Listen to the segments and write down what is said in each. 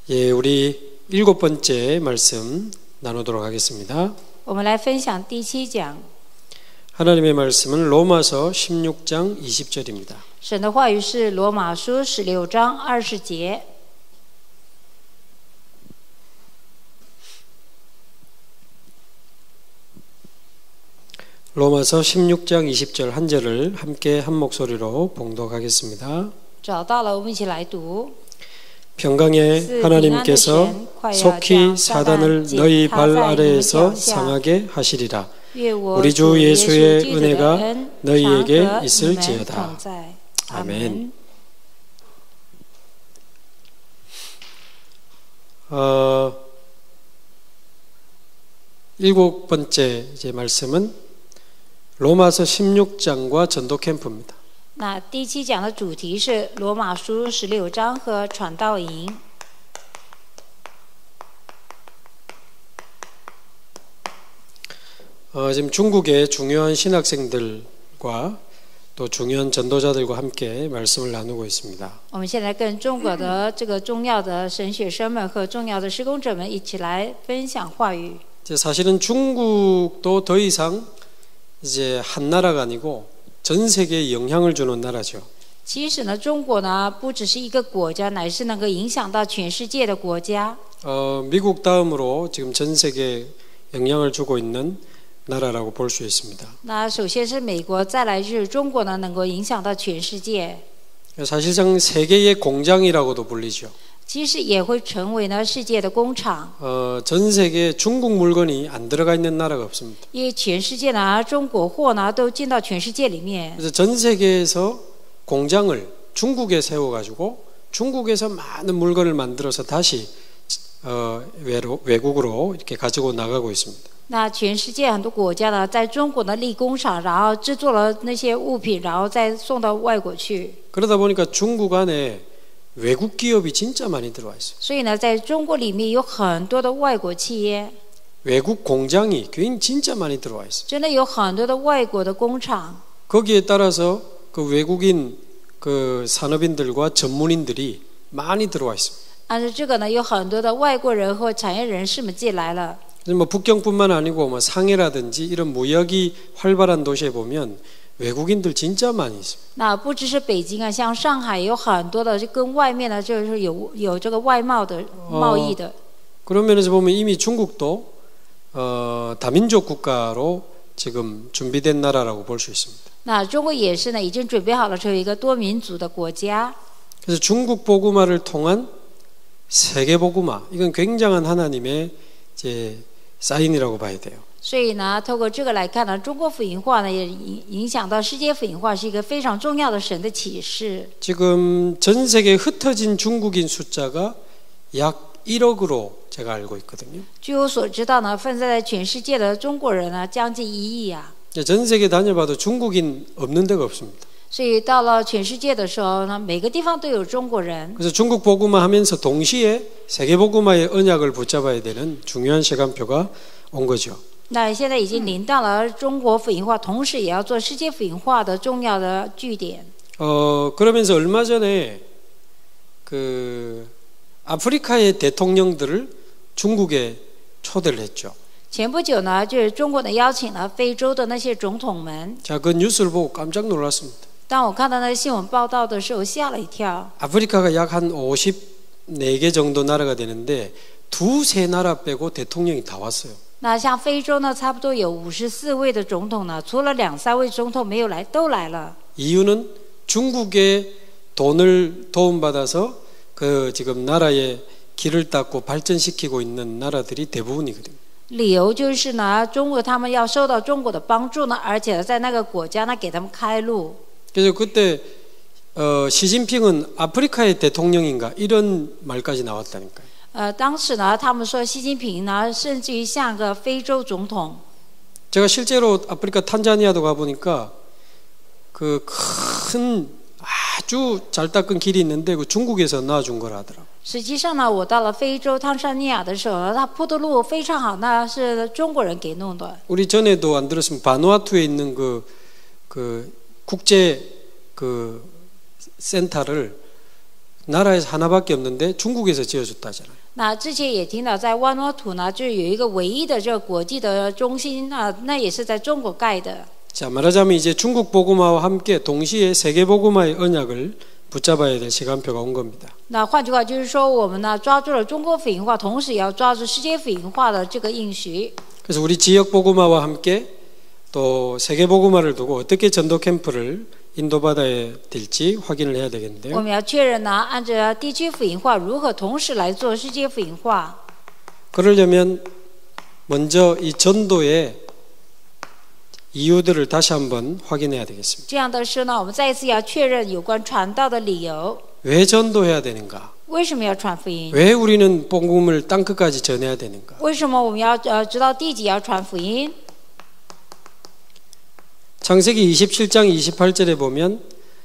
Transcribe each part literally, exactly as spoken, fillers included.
예, 우리 일곱 번째 말씀 나누도록 하겠습니다. 我们来分享第七讲。 하나님의 말씀은 로마서 십육 장 이십 절입니다. 神的话语是罗马书十六章二十节。 로마서 십육 장 이십 절 한 절을 함께 한 목소리로 봉독하겠습니다. 找到了，我们一起来读。 평강의 하나님께서 속히 사단을 너희 발 아래에서 상하게 하시리라. 우리 주 예수의 은혜가 너희에게 있을지어다. 아멘. 어, 일곱 번째 이제 말씀은 로마서 십육 장과 전도 캠프입니다. 那第七讲的主题是罗马书十六章和传道营。 어, 지금 중국의 중요한 신학생들과 또 중요한 전도자들과 함께 말씀을 나누고 있습니다. 我们现在跟中国的这个重要的神学生们和重要的施工者们一起来分享话语。 이제 사실은 중국도 더 이상 이제 한 나라가 아니고 전 세계에 영향을 주는 나라죠. 其实呢，中国呢不只是一个国家，乃是能够影响到全世界的国家。 어, 미국 다음으로 지금 전 세계에 영향을 주고 있는 나라라고 볼 수 있습니다. 那首先是美国，再来就是中国呢，能够影响到全世界。 사실상 세계의 공장이라고도 불리죠. 其实也会成为呢世界的工厂。 어, 전 세계에 중국 물건이 안 들어가 있는 나라가 없습니다. 因为全世界呢，中国货呢都进到全世界里面。 그래서 전 세계에서 공장을 중국에 세워가지고 중국에서 많은 물건을 만들어서 다시 어, 외로, 외국으로 이렇게 가지고 나가고 있습니다. 那全世界很多国家呢，在中国呢立工厂，然后制作了那些物品，然后再送到外国去。 그러다 보니까 중국 안에 외국 기업이 진짜 많이 들어와 있어요. 所以呢，在中国里面有很多的外国企业， 외국 공장이 굉장히 진짜 많이 들어와 있어요. 真的有很多的外国的工厂。 거기에 따라서 그 외국인 그 산업인들과 전문인들이 많이 들어와 있어요. 按照这个呢，有很多的外国人和产业人士们进来了。 뭐 북경뿐만 아니고 뭐 상해라든지 이런 무역이 활발한 도시에 보면 외국인들 진짜 많이 있어요. 那不只是北京啊，像上海有很多的跟外面呢，就是有有这个外贸的贸易的。 그런 면에서 보면 이미 중국도 어, 다민족 국가로 지금 준비된 나라라고 볼 수 있습니다. 那中国也是呢，已经准备好了成为一个多民族的国家。 그래서 중국 복음화를 통한 세계 복음화, 이건 굉장한 하나님의 이제 사인이라고 봐야 돼요. 所以呢，透过这个来看呢，中国福音化呢也影影响到世界福音化，是一个非常重要的神的启示。 지금 전 세계에 흩어진 중국인 숫자가 약 일억으로 제가 알고 있거든요. 据我所知道呢，分散在全世界的中国人呢，将近一亿啊。 전 세계 다녀봐도 중국인 없는 데가 없습니다. 所以到了全世界的时候呢，每个地方都有中国人。 그래서 중국 복음화 하면서 동시에 세계 복음화의 언약을 붙잡아야 되는 중요한 시간표가 온 거죠. 那现在已经临到了中国福音化，同时也要做世界福音化的重要的据点。 어, 그러면서 얼마 전에 그 아프리카의 대통령들을 중국에 초대를 했죠. 前不久呢，就是中国呢邀请了非洲的那些总统们。 자, 그 뉴스를 보고 깜짝 놀랐습니다. 当我看到那新闻报道的时候，吓了一跳。 아프리카가 약 한 오십사 개 정도 나라가 되는데 두세 나라 빼고 대통령이 다 왔어요. 那像非洲呢，差不多有五十四位的总统呢，除了两三位总统没有来，都来了。 이유는 중국의 돈을 도움받아서 그 지금 나라의 길을 닦고 발전시키고 있는 나라들이 대부분이거든요. 理由就是呢，中国他们要受到中国的帮助呢，而且在那个国家呢给他们开路。 그래서 그때 어, 시진핑은 아프리카의 대통령인가 이런 말까지 나왔다니까요. 呃，当时呢，他们说习近平呢，甚至于像个非洲总统。 제가 실제로 아프리카 탄자니아도 가보니까 그 큰 아주 잘 닦은 길이 있는데 그 중국에서 놔준 거라 하더라고요. 实际上呢，我到了非洲汤山尼亚的时候呢，它铺的路非常好，那是中国人给弄的。 우리 전에도 안 들었으면 바누아투에 있는 그, 그 국제 그 센터를 나라에서 하나밖에 없는데 중국에서 지어줬다잖아요. 那之前也听到在万诺土呢，就是有一个唯一的这个国际的中心啊，那也是在中国盖的。 자, 말하자면 이제 중국 복음화와 함께 동시에 세계 복음화의 언약을 붙잡아야 될 시간표가 온 겁니다. 那换句话就是说，我们呢抓住了中国福音化，同时也要抓住世界福音化的这个应许。 그래서 우리 지역 복음화와 함께 또 세계 복음화를 두고 어떻게 전도 캠프를 인도받아야 될지 확인을 해야 我 되겠는데요. 们要确认呢，按照地区福音化如何同时来做世界福音化。 그러려면 먼저 이 전도의 이유들을 다시 한번 확인해야 되겠습니다. 这样的是呢，我们再一次要确认有关传道的理由， 왜 전도해야 되는가? 为什么要传福音？ 왜 우리는 복음을 땅끝까지 전해야 되는가? 为什么我们要呃知道地级要传福音？ 창세기 이십칠 장 이십팔 절에 보면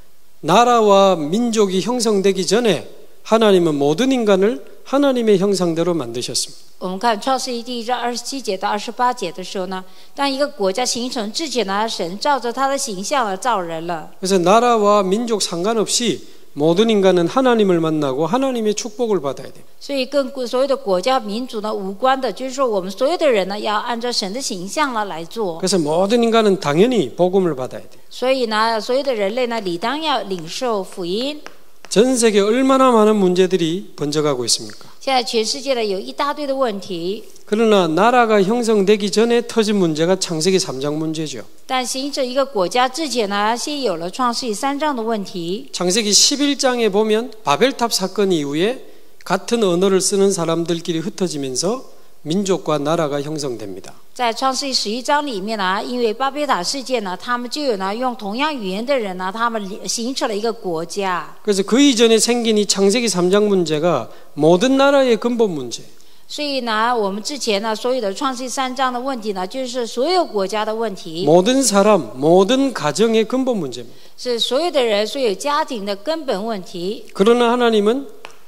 나라와 민족이 형성되기 전에 하나님은 모든 인간을 하나님의 형상대로 만드셨습니다. 我们看创世纪第一章二十七节到二十八节的时候呢，当一个国家形成之前呢，神照着他的形象而造人了。 그래서 나라와 민족 상관없이 모든 인간은 하나님을 만나고 하나님의 축복을 받아야 돼요. 所以跟所有的国家民族呢无关的，就是说我们所有的人呢要按照神的形象呢来做。 그래서 모든 인간은 당연히 복음을 받아야 돼요. 所以呢，所有的人类呢理当要领受福音。 전 세계 얼마나 많은 문제들이 번져가고 있습니까? 现在全世界呢有一大堆的问题， 그러나 나라가 형성되기 전에 터진 문제가 창세기 삼 장 문제죠. 但形成一个国家之前呢，先有了创世纪三章的问题。 창세기 십일 장에 보면 바벨탑 사건 이후에 같은 언어를 쓰는 사람들끼리 흩어지면서 민족과 나라가 형성됩니다. 在创世纪十一章里面呢，因为巴别塔事件呢，他们就有呢用同样语言的人呢，他们形成了一个国家。 그래서 그 이전에 생긴 이 창세기 삼 장 문제가 모든 나라의 근본 문제. 所以呢，我们之前呢所有的创世纪三章的问题呢，就是所有国家的问题， 모든 사람, 모든 가정의 근본 문제입니다. 是所有的人、所有家庭的根本问题。 그러나 하나님은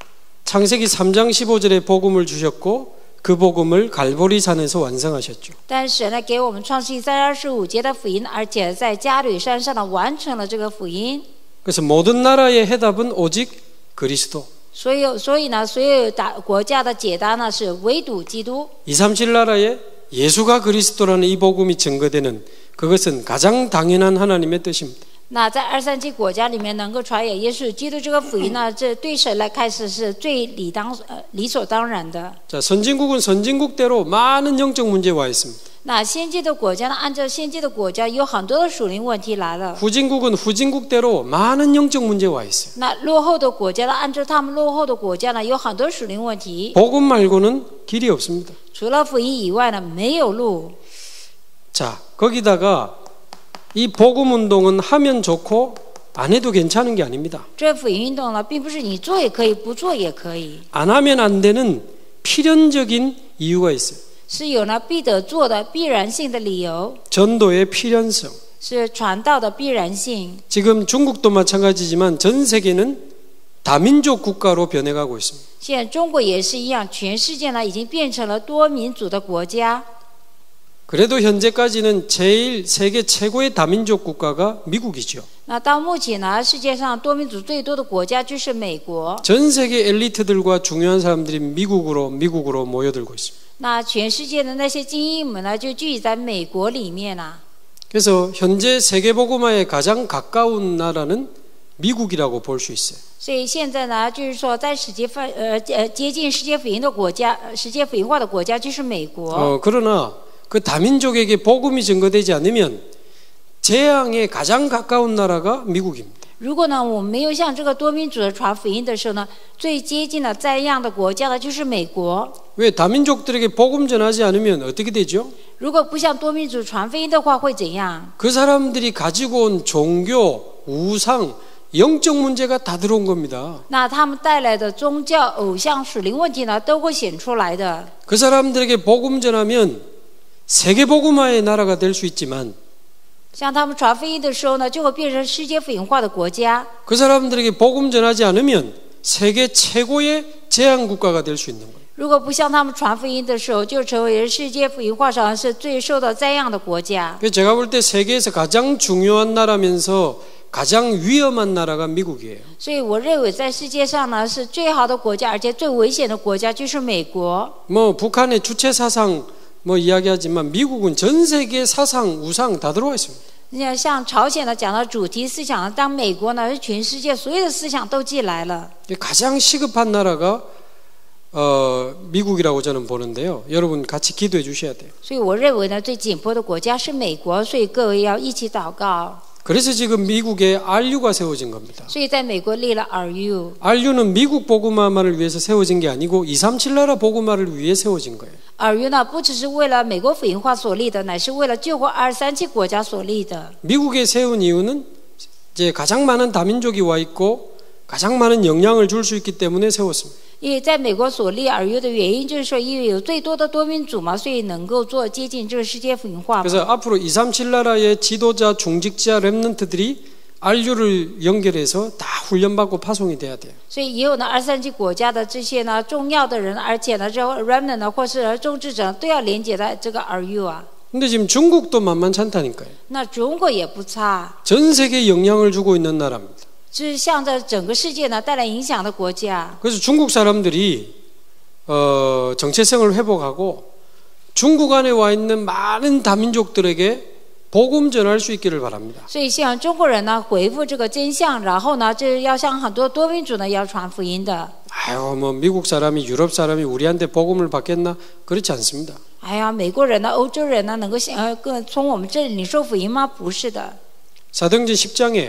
창세기 삼 장 십오 절에 복음을 주셨고 그 복음을 갈보리산에서 완성하셨죠. 但是呢，给我们创世纪三章二十五节的福音，而且在加吕山上呢完成了这个福音。 그래서 모든 나라의 해답은 오직 그리스도. 所有所以呢，所有大国家的解答呢是唯独基督。 이삼칠 나라에 예수가 그리스도라는 이 복음이 증거되는 그것은 가장 당연한 하나님의 뜻입니다. 那在二三七国家里面能够传扬耶稣基督这个福音呢，这对神来看是是最理当呃理所当然的。 자, 선진국은 선진국대로 많은 영적 문제가 와 있습니다. 那先进的国家呢，按照先进的国家有很多的属灵问题来了。 후진국은 후진국대로 많은 영적 문제가 와 있어요. 那落后的国家呢，按照他们落后的国家呢，有很多属灵问题。 복음 말고는 길이 없습니다. 除了福音以外呢，没有路。 자, 거기다가 이 복음 운동은 하면 좋고 안 해도 괜찮은 게 아닙니다. 这福音运动呢，并不是你做也可以，不做也可以， 안 하면 안 되는 필연적인 이유가 있어요. 是有呢必得做的必然性的理由， 전도의 필연성. 是传道的必然性。 지금 중국도 마찬가지지만 전 세계는 다민족 국가로 변해가고 있습니다. 现在中国也是一样，全世界呢已经变成了多民族的国家。 그래도 현재까지는 제일 세계 최고의 다민족 국가가 미국이죠. 那到目前呢，世界上多民族最多的国家就是美国。 전 세계 엘리트들과 중요한 사람들이 미국으로 미국으로 모여들고 있습니다. 那全世界的那些精英们呢，就聚集在美国里面啊。 그래서 현재 세계 복음화에 가장 가까운 나라는 미국이라고 볼 수 있어요. 所以现在呢，就是说在世界范呃呃接近世界福音的国家，呃世界福音化的国家就是美国。 어, 그러나 그 다민족에게 복음이 증거되지 않으면 재앙에 가장 가까운 나라가 미국입니다. 如果呢，我们没有向这个多民族的传福音的时候呢，最接近的灾殃的国家呢，就是美国。 왜 다민족들에게 복음 전하지 않으면 어떻게 되죠? 如果不向多民族传福音的话，会怎样？ 그 사람들이 가지고 온 종교, 우상, 영적 문제가 다 들어온 겁니다. 那他们带来的宗教、偶像、属灵问题呢，都会显出来的。 그 사람들에게 복음 전하면 세계 복음화의 나라가 될 수 있지만 向他们传福音的时候呢，就会变成世界福音化的国家。 그 사람들에게 복음 전하지 않으면 세계 최고의 재앙 국가가 될 수 있는 거예요. 如果不向他们传福音的时候，就成为世界福音化上是最受到灾殃的国家。 제가 볼 때 세계에서 가장 중요한 나라면서 가장 위험한 나라가 미국이에요. 所以我认为在世界上呢是最好的国家，而且最危险的国家就是美国。 뭐 북한의 주체 사상 뭐 이야기하지만 미국은 전 세계 사상 우상 다 들어와 있습니다. 你像像朝鲜呢讲到主题思想，当美国呢是全世界所有的思想都进来了。 가장 시급한 나라가 어, 미국이라고 저는 보는데요. 여러분 같이 기도해 주셔야 돼요. 所以我认为呢最紧迫的国家是美国，所以各位要一起祷告。 그래서 지금 미국에 알유가 세워진 겁니다. 所以在美国立了 R U。 알유는 미국 복음화만을 위해서 세워진 게 아니고 이삼칠 나라 복음화를 위해 세워진 거예요. R U呢不只是为了美国福音化所立的，乃是为了救活二三七国家所立的。 미국에 세운 이유는 이제 가장 많은 다민족이 와 있고 가장 많은 영향을 줄 수 있기 때문에 세웠습니다. 因为在美国所立 R U 的原因，就是说因为有最多的多民族嘛，所以能够做接近这个世界福音化嘛。 그래서 앞으로 이삼칠 나라의 지도자, 중직자, 렘넌트들이 알유를 연결해서 다 훈련받고 파송이 돼야 돼요. 所以也有呢二三七国家的这些呢重要的人，而且呢这 remnant 呢或是众志者都要连接在这个 R U 啊。 근데 지금 중국도 만만찮다니까요. 那中国也不差， 전 세계에 영향을 주고 있는 나라입니다. 是向着整个世界呢带来影响的国家。 그래서 중국 사람들이 어, 정체성을 회복하고 중국 안에 와 있는 많은 다민족들에게 복음 전할 수 있기를 바랍니다. 所以希望中国人呢回复这个真相，然后呢这要向很多多民族呢要传福音的。 아유, 뭐 미국 사람이 유럽 사람이 우리한테 복음을 받겠나? 그렇지 않습니다. 哎呀，美国人呢、欧洲人呢，能够呃更从我们这里领受福音吗？不是的。 사도행전 십 장에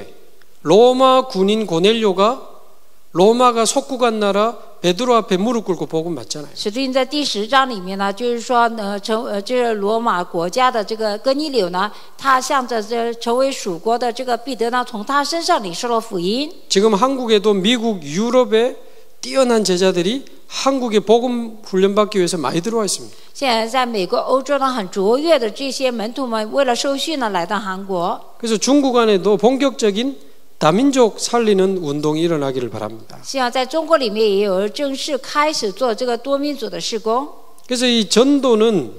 로마 군인 고넬료가 로마가 속국한 나라 베드로 앞에 무릎 꿇고 복음 받잖아요. 使徒行在第十章里面呢，就是说呢，成呃就是罗马国家的这个哥尼流呢，他向着这成为属国的这个彼得呢，从他身上领受了福音。 지금 한국에도 미국, 유럽의 뛰어난 제자들이 한국에 복음 훈련받기 위해서 많이 들어와 있습니다. 现在在美国、欧洲呢，很卓越的这些门徒们，为了受训呢，来到韩国。 그래서 중국 안에도 본격적인 다민족 살리는 운동이 일어나기를 바랍니다. 希望在中国里面也有正式开始做这个多民族的事工。 그래서 이 전도는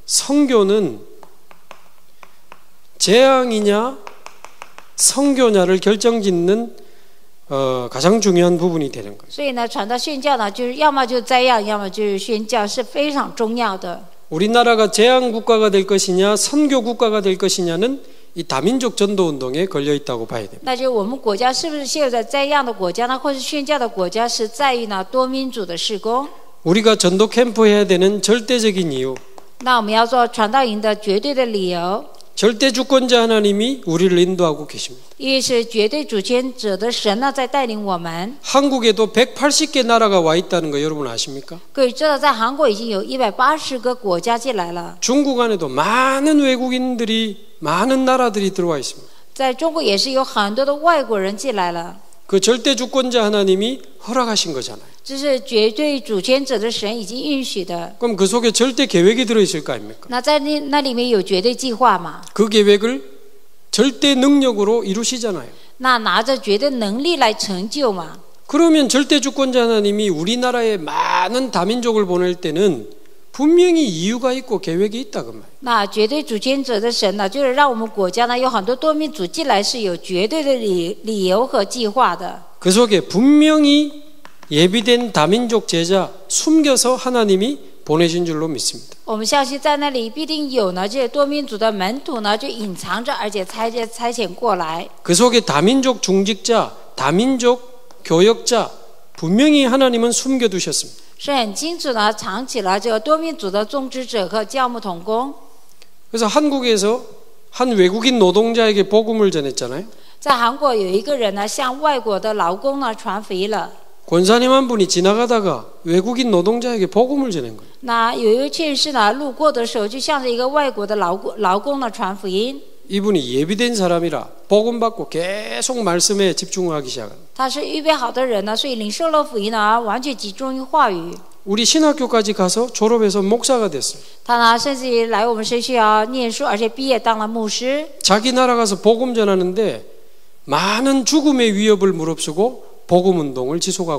선교는 재앙이냐 선교냐를 결정짓는 어, 가장 중요한 부분이 되는 거예요. 所以呢，传道宣教呢，就是要么就灾殃，要么就是宣教，是非常重要的。 우리나라가 재앙 국가가 될 것이냐 선교 국가가 될 것이냐는 이 다민족 전도 운동에 걸려 있다고 봐야 됩니다. 那就是我们国家是不是现在灾殃的国家呢，或是宣教的国家，是在于呢多民族的事工。 우리가 전도 캠프 해야 되는 절대적인 이유. 那我们要做传道营的绝对的理由， 절대 주권자 하나님이 우리를 인도하고 계십니다. 因为是绝对主权者的神呢在带领我们。 한국에도 백팔십 개 나라가 와 있다는 거 여러분 아십니까? 各位知道，在韩国已经有一百八十个国家进来了， 중국 안에도 많은 외국인들이 많은 나라들이 들어와 있습니다. 在中国也是有很多的外国人进来了。 그 절대 주권자 하나님이 허락하신 거잖아요. 这是绝对主权者的神已经允许的。 그럼 그 속에 절대 계획이 들어 있을 거 아닙니까? 那在那那里面有绝对计划嘛？ 그 계획을 절대 능력으로 이루시잖아요. 那拿着绝对能力来成就嘛？ 그러면 절대 주권자 하나님이 우리나라에 많은 다민족을 보낼 때는 분명히 이유가 있고 계획이 있다 그 말. 那绝对主权者的神呢，就是让我们国家呢有很多多民族进来是有绝对的理理由和计划的。 그 속에 분명히 예비된 다민족 제자 숨겨서 하나님이 보내신 줄로 믿습니다. 我们相信在那里必定有呢这些多民族的门徒呢，就隐藏着，而且差遣差遣过来。 그 속에 다민족 중직자, 다민족 교역자 분명히 하나님은 숨겨두셨습니다. 是很清楚呢，藏起了这个多民族的宗职者和教牧同工。 그래서 한국에서 한 외국인 노동자에게 복음을 전했잖아요. 在韩国有一个人呢，向外国的劳工呢传福音了。 권사님 한 분이 지나가다가 외국인 노동자에게 복음을 전한 거예요. 那有一位劝士呢，路过的时候就向着一个外国的劳工劳工呢传福音。 이분이 예비된 사람이라 복음 받고 계속 말씀에 집중하기 시작합니다. 他是预备好的人呢，所以领受了福音呢，完全集中于话语。 우리 신학교까지 가서 졸업해서 목사가 됐어요. 他呢，甚至来我们神学校念书，而且毕业当了牧师。 자기 나라 가서 복음 전하는데 많은 죽음의 위협을 무릅쓰고 복음 운동을 지속하고 있는 거예요.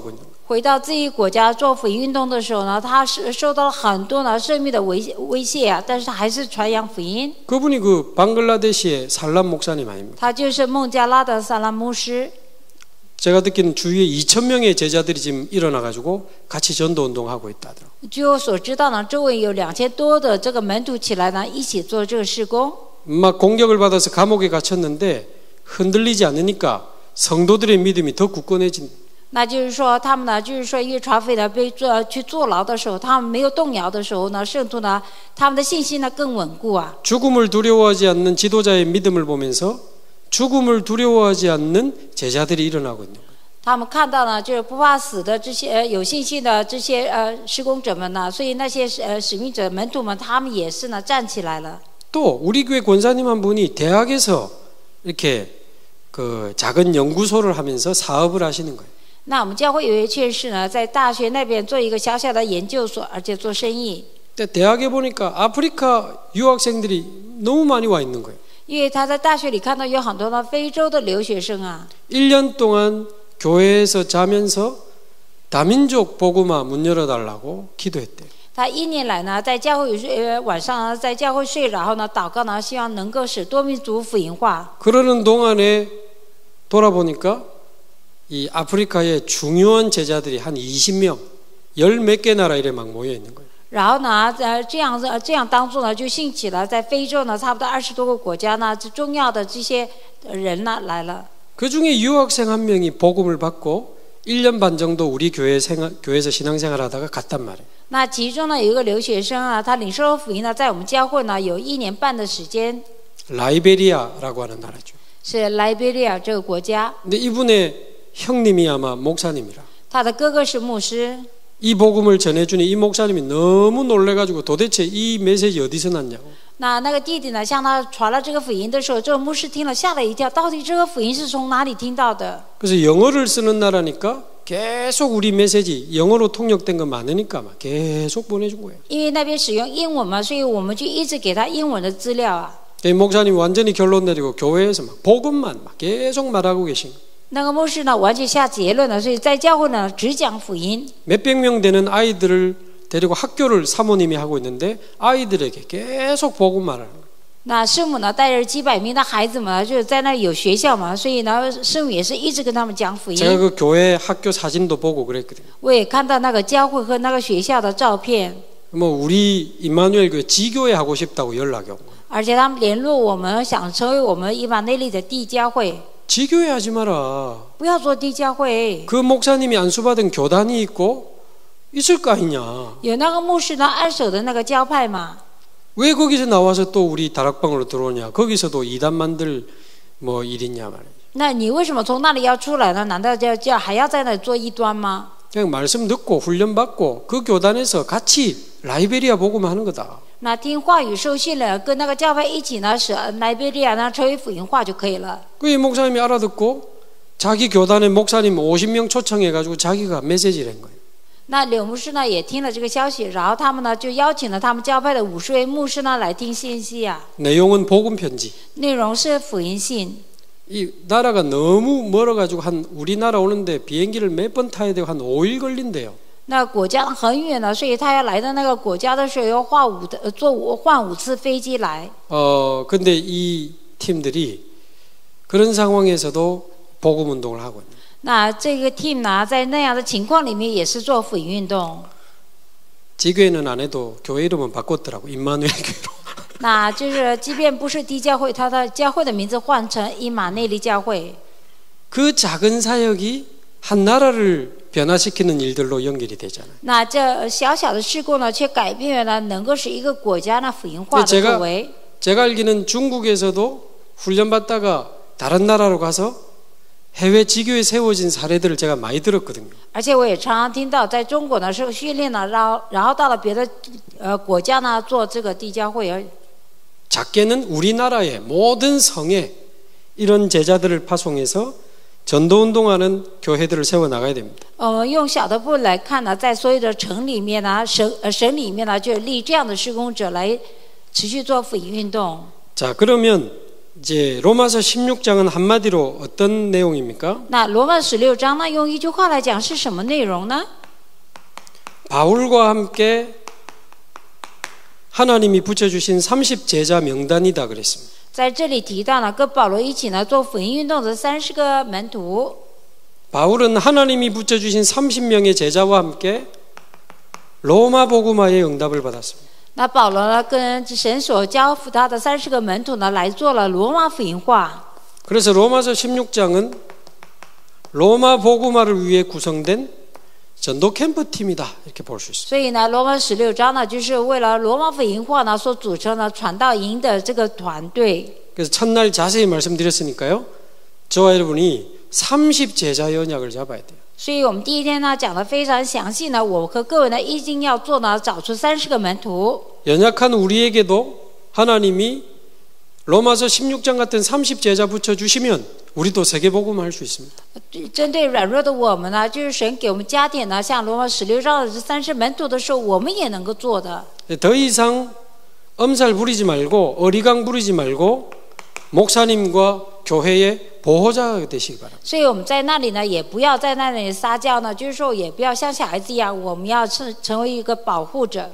回到自己国家做福音运动的时候呢，他是受到了很多呢生命的威威胁啊，但是他还是传扬福音。 그분이 그 방글라데시의 살람 목사님 아닙니까? 他就是孟加拉的萨拉牧师。 제가 듣기는 주위에 이천 명의 제자들이 지금 일어나 가지고 같이 전도 운동하고 있다더라고요. 据我所知道呢，周围有两千多的这个门徒起来呢，一起做这个事工。 막 공격을 받아서 감옥에 갇혔는데 흔들리지 않으니까 성도들의 믿음이 더 굳건해진. 那就是说，他们呢，就是说，因为传福音呢被坐去坐牢的时候，他们没有动摇的时候呢，圣徒呢，他们的信心呢更稳固啊。 죽음을 두려워하지 않는 지도자의 믿음을 보면서 죽음을 두려워하지 않는 제자들이 일어나고 있는 거예요. 他们看到呢，就是不怕死的这些呃有信心的这些呃施工者们呢，所以那些呃使命者门徒们，他们也是呢站起来了。 또 우리 교회 권사님 한 분이 대학에서 이렇게 그 작은 연구소를 하면서 사업을 하시는 거예요. 那我们教会有一确是呢，在大学那边做一个小小的研究所，而且做生意。 근데 대학에 보니까 아프리카 유학생들이 너무 많이 와 있는 거예요. 因为他在大学里看到有很多的非洲的留学生啊。 일 년 동안 교회에서 자면서 다민족 복음화 문 열어달라고 기도했대요. 他一年来呢，在教会呃晚上呢，在教会睡，然后呢祷告呢，希望能够使多民族福音化。 그러는 동안에 돌아보니까 이 아프리카의 중요한 제자들이 한 이십 명, 열 몇 개 나라 이래 막 모여 있는 거예요. 然后呢，呃，这样子这样当中呢，就兴起了在非洲呢，差不多二十多个国家呢，这重要的这些人呢来了。 그 중에 유학생 한 명이 복음을 받고 일 년 반 정도 우리 교회 생활, 교회에서 신앙생활하다가 갔단 말이에요. 那其中呢有一个留学生啊，他领受了福音呢，在我们教会呢有一年半的时间。 라이베리아라고 하는 나라죠. 是莱贝利亚这个国家。 근데 이분의 형님이 아마 목사님이라. 他的哥哥是牧师。 이 복음을 전해주니 이 목사님이 너무 놀래가지고 도대체 이 메시지 어디서 났냐고. 那那个弟弟呢，向他传了这个福音的时候，这个牧师听了吓了一跳，到底这个福音是从哪里听到的？ 그래서 영어를 쓰는 나라니까 계속 우리 메시지 영어로 통역된 거 많으니까 막 계속 보내준 거예요. 因为那边使用英文嘛，所以我们就一直给他英文的资料啊。 목사님이 완전히 결론 내리고 교회에서 막 복음만 막 계속 말하고 계신 거예요. 那个牧师呢，完全下结论了，所以在教会呢只讲福音。 몇백 명 되는 아이들을 데리고 학교를 사모님이 하고 있는데 아이들에게 계속 복음 말하는 거예요. 那师母呢，带着几百名的孩子们呢，就是在那里有学校嘛，所以呢，师母也是一直跟他们讲福音。 제가 그 교회 학교 사진도 보고 그랬거든요. 我也看到那个教会和那个学校的照片。 뭐 우리 임마누엘 교회 지교회 하고 싶다고 연락이 온 거예요. 而且他们联络我们，想成为我们伊玛内利的地教会。 지교회 하지 마라. 不要做地教会。 그 목사님이 안수받은 교단이 있고 있을 거 아니냐. 有那个牧师呢按手的那个教派嘛。 왜 거기서 나와서 또 우리 다락방으로 들어오냐. 거기서도 이단 만들 뭐 일이냐 말이에요. 那你为什么从那里要出来呢？难道就就还要在那里做异端吗？ 그냥 말씀 듣고 훈련 받고 그 교단에서 같이 라이베리아 복음 하는 거다. 那听话语受训了，跟那个教派一起呢，使莱贝利亚呢成为福音化就可以了。 그 이 목사님이 알아듣고 자기 교단의 목사님 오십 명 초청해가지고 자기가 메시지를 한 거예요. 那柳牧师呢也听了这个消息，然后他们呢就邀请了他们教派的五十位牧师呢来听信息啊。 내용은 복음 편지. 内容是福音信。 이 나라가 너무 멀어가지고 한 우리나라 오는데 비행기를 몇 번 타야 되고 한 오 일 걸린대요. 那国家很远呢，所以他要来到那个国家的时候，要换五的坐五换五次飞机来。 어 근데 이 팀들이 그런 상황에서도 복음 운동을 하고 있는. 那这个 team 呢，在那样的情况里面也是做福音运动。 지교회는 안 해도 교회 이름은 바꿨더라고. 임마누엘 교회로. 那就是即便不是地教会，他的教会的名字换成伊玛内利教会。 그 작은 사역이 한 나라를 변화시키는 일들로 연결이 되잖아요. 那这小小的事故呢，却改变了能够使一个国家呢福音化的作为。 제가 알기는 중국에서도 훈련받다가 다른 나라로 가서 해외 지교에 세워진 사례들을 제가 많이 들었거든요. 而且我也常常听到，在中国呢是训练了，然后然后到了别的呃国家呢做这个地教会。 작게는 우리나라의 모든 성에 이런 제자들을 파송해서 전도운동하는 교회들을 세워나가야 됩니다. 我们用小的部来看呢，在所有的城里面呢，省呃省里面呢，就立这样的施工者来持续做福音运动。 자, 그러면 이제 로마서 십육 장은 한마디로 어떤 내용입니까? 那罗马十六章呢，用一句话来讲是什么内容呢？ 바울과 함께 하나님이 붙여주신 삼십 제자 명단이다 그랬습니다. 在这里提到呢，跟保罗一起呢做福音运动的三十个门徒。 바울은 하나님이 붙여주신 삼십 명의 제자와 함께 로마 복음화의 응답을 받았습니다. 那保罗呢，跟神所交付他的三十个门徒呢，来做了罗马福音化。 그래서 로마서 십육 장은 로마 복음화를 위해 구성된 전도 캠프 팀이다 이렇게 볼 수 있습니다. 所以呢，罗马十六章呢，就是为了罗马福音化呢所组成的传道营的这个团队。 그래서 첫날 자세히 말씀드렸으니까요. 저와 여러분이 삼십 제자 연약을 잡아야 돼요. 所以我们第一天呢讲得非常详细呢，我和各位呢一定要做呢，找出三十个门徒。 연약한 우리에게도 하나님이 로마서 십육 장 같은 삼십 제자 붙여주시면 우리도 세계복음 할 수 있습니다. 针对软弱的我们呢，就是神给我们加点呢，像罗马十六章的这三十门徒的时候，我们也能够做的。 더 이상 엄살 부리지 말고 어리광 부리지 말고 목사님과 교회의 보호자가 되시기 바랍니다. 所以我们在那里呢，也不要在那里撒娇呢，就是说也不要像小孩子一样，我们要成成为一个保护者。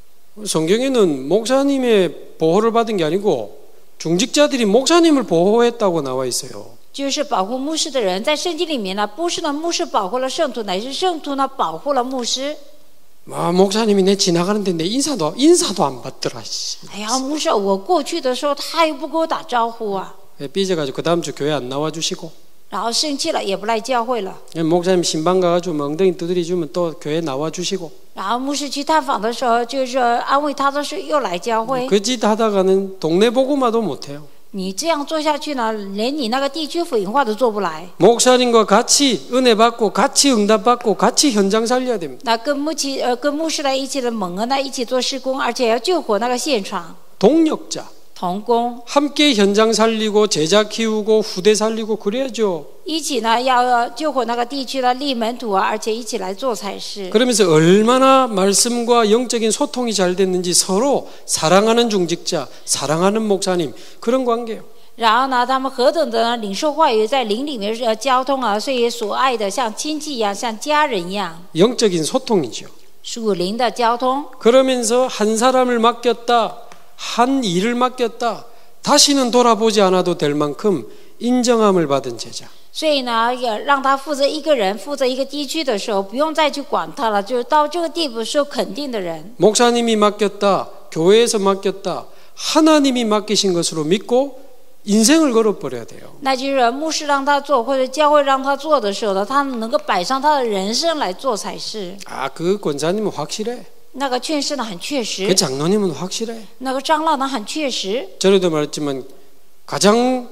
성경에는 목사님의 보호를 받은 게 아니고 중직자들이 목사님을 보호했다고 나와 있어요. 就是保护牧师的人，在圣经里面呢，不是呢牧师保护了圣徒，乃是圣徒呢保护了牧师。 아, 목사님이 내 지나가는데 내 인사도 인사도 안 받더라. 哎呀，牧师，我过去的时候他又不跟我打招呼啊， 삐져가지고 그 다음 주 교회 안 나와주시고 然后生气了也不来教会了。 목사님 신방 가가지고 엉덩이 두드려 주면 또 교회 나와주시고 然后牧师去探访的时候，就是安慰他的时候又来教会。 그 짓 하다가는 동네 복음화도 못해요. 你这样做下去呢，连你那个地区福音化都做不来。 목사님과 같이 은혜 받고 같이 응답 받고 같이 현장 살려야 됩니다. 那跟牧师呃跟牧师来一起的蒙恩呢，一起做施工，而且要救活那个现场。 동력자 同工 함께 현장 살리고 제자 키우고 후대 살리고 그래야죠. 一起呢要救活那个地区的立门徒啊，而且一起来做才是。 그러면서 얼마나 말씀과 영적인 소통이 잘 됐는지 서로 사랑하는 중직자, 사랑하는 목사님 그런 관계예요. 然后呢，他们何等的呢领受话语，在灵里面呃交通啊，所以所爱的像亲戚一样，像家人一样。 영적인 소통이죠. 属灵的交通。 그러면서 한 사람을 맡겼다, 한 일을 맡겼다, 다시는 돌아보지 않아도 될 만큼 인정함을 받은 제자. 所以呢，也让他负责一个人，负责一个地区的时候，不用再去管他了，就是到这个地步受肯定的人。 목사님이 맡겼다, 교회에서 맡겼다, 하나님이 맡기신 것으로 믿고 인생을 걸어버려야 돼요. 那就是牧师让他做，或者教会让他做的时候呢，他能够摆上他的人生来做才是。 아, 그 권사님은 확실해. 那个劝士呢很确 그 实， 장로님은 확실해. 那个长老呢很确实。 전에도 말했지만 가장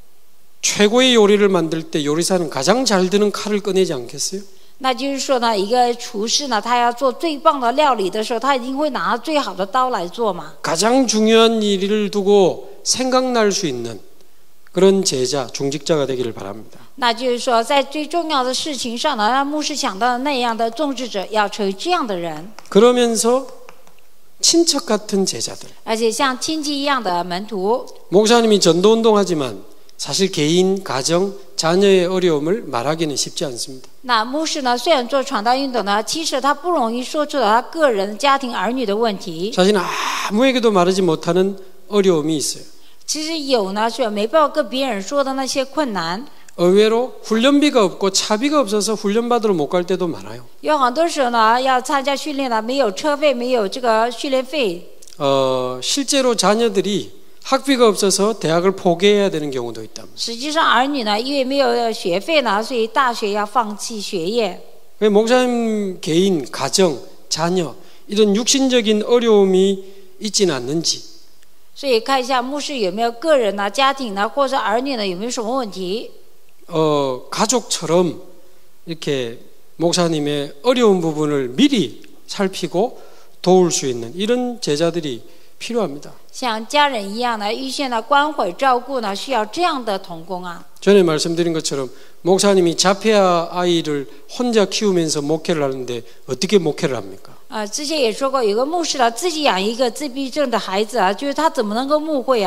최고의 요리를 만들 때 요리사는 가장 잘 드는 칼을 꺼내지 않겠어요? 那就是说呢，一个厨师呢，他要做最棒的料理的时候，他一定会拿最好的刀来做嘛。 가장 중요한 일을 두고 생각날 수 있는 그런 제자, 중직자가 되기를 바랍니다. 那就是说，在最重要的事情上呢，让牧师想到的那样的重视者，要成为这样的人， 그러면서 친척 같은 제자들. 而且像亲戚一样的门徒。 목사님이 전도운동하지만 사실 개인, 가정, 자녀의 어려움을 말하기는 쉽지 않습니다. 那牧师呢，虽然做传道运动呢，其实他不容易说出他个人、家庭、儿女的问题。 자신은 아무에게도 말하지 못하는 어려움이 있어요. 其实有呢，是没办法跟别人说的那些困难。 의외로 훈련비가 없고 차비가 없어서 훈련받으러 못 갈 때도 많아요. 有很多时候呢，要参加训练呢，没有车费，没有这个训练费。 어, 실제로 자녀들이 학비가 없어서 대학을 포기해야 되는 경우도 있답니다. 实际上，儿女呢，因为没有学费呢，所以大学要放弃学业。 왜 목사님 개인, 가정, 자녀 이런 육신적인 어려움이 있지는 않는지 所以看一下牧师有没有个人呢、家庭呢，或者儿女呢有没有什么问题？ 어, 가족처럼 이렇게 목사님의 어려운 부분을 미리 살피고 도울 수 있는 이런 제자들이 필요합니다. 像家人一样呢，预先的关怀照顾呢，需要这样的同工啊。 전에 말씀드린 것처럼 목사님이 자폐아 아이를 혼자 키우면서 목회를 하는데 어떻게 목회를 합니까? 啊，之前也说过，有个牧师呢，自己养一个自闭症的孩子啊，就是他怎么能够牧会啊？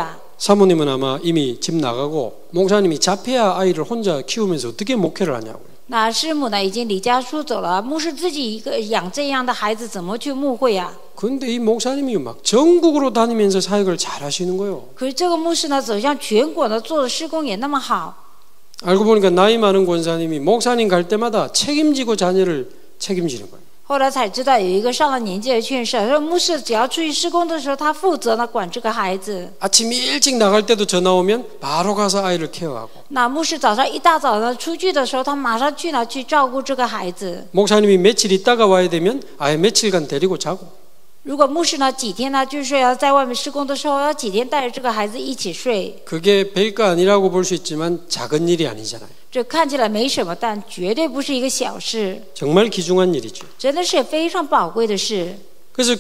사모님은 아마 이미 집 나가고 목사님이 자폐아 아이를 혼자 키우면서 어떻게 목회를 하냐고요. 那师母呢已经离家出走了，牧师自己一个养这样的孩子，怎么去牧会啊？ 그런데 이 목사님이 막 전국으로 다니면서 사역을 잘 하시는 거예요. 可是这个牧师呢，走向全国的做的施工也那么好。 알고 보니까 나이 많은 권사님이 목사님 갈 때마다 책임지고 자녀를 책임지는 거예요. 后来才知道有一个上了年纪的劝士说，牧师只要出去施工的时候，他负责呢管这个孩子。 아침 일찍 나갈 때도 전화 오면 바로 가서 아이를 케어하고. 那牧师早上一大早呢出去的时候，他马上去呢去照顾这个孩子。 목사님이 며칠 있다가 와야 되면 아예 며칠간 데리고 자고. 如果牧师呢几天呢，就是说要在外面施工的时候，要几天带着这个孩子一起睡。 그게 별거 아니라고 볼 수 있지만 작은 일이 아니잖아요. 这看起来没什么，但绝对不是一个小事， 정말 귀중한 일이죠. 真的是非常宝贵的事。 그래서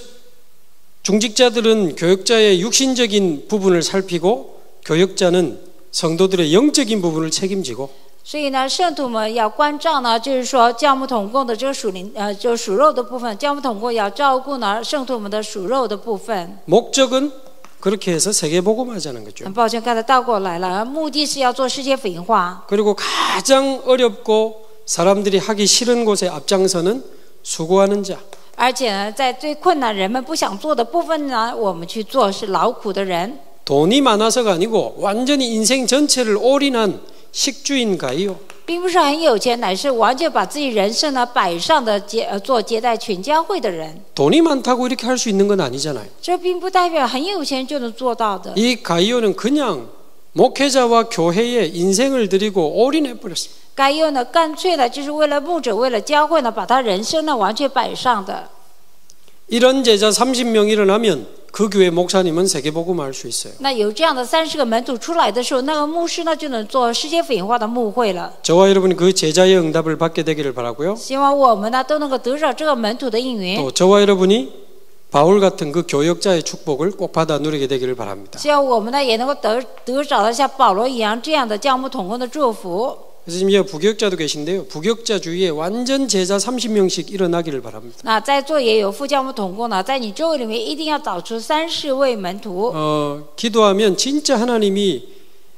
중직자들은 교역자의 육신적인 부분을 살피고 교역자는 성도들의 영적인 부분을 책임지고 所以呢，圣徒们要关照呢，就是说教牧同工的这个属灵呃，就属肉的部分，教牧同工要照顾呢圣徒们的属肉的部分。 목적은 그렇게 해서 세계복음하자는 거죠. 很抱歉，刚才倒过来了，目的是要做世界福音化。 그리고 가장 어렵고 사람들이 하기 싫은 곳에 앞장서는 수고하는 자. 而且呢，在最困难人们不想做的部分呢，我们去做是劳苦的人。 돈이 많아서가 아니고 완전히 인생 전체를 올인한 식주인가요. 并不是很有钱，乃是完全把自己人生呢摆上的接呃做接待全教会的人。 돈이 많다고 이렇게 할 수 있는 건 아니잖아요. 这并不代表很有钱就能做到的。 이 가이오는 그냥 목회자와 교회에 인생을 드리고 올인해 버렸습니다. 该用呢，干脆的就是为了牧者，为了教会呢，把他人生呢完全摆上的。 이런 제자 삼십 명 일어나면 그 교회 목사님은 세계복음할 수 있어요. 那有这样的三十个门徒出来的时候，那个牧师呢就能做世界福音化的牧会了。 저와 여러분이 그 제자의 응답을 받게 되기를 바라고요. 希望我们呢都能够得着这个门徒的应允。 또 저와 여러분이 바울 같은 그 교역자의 축복을 꼭 받아 누리게 되기를 바랍니다. 希望我们呢也能够得得着到像保罗一样这样的教牧同工的祝福。 그래서 지금 여기 부교역자도 계신데요. 부교역자 주위에 완전 제자 삼십 명씩 일어나기를 바랍니다. 那在座也有副教牧同工呢，在你周围里面一定要找出三十位门徒。 어, 기도하면 진짜 하나님이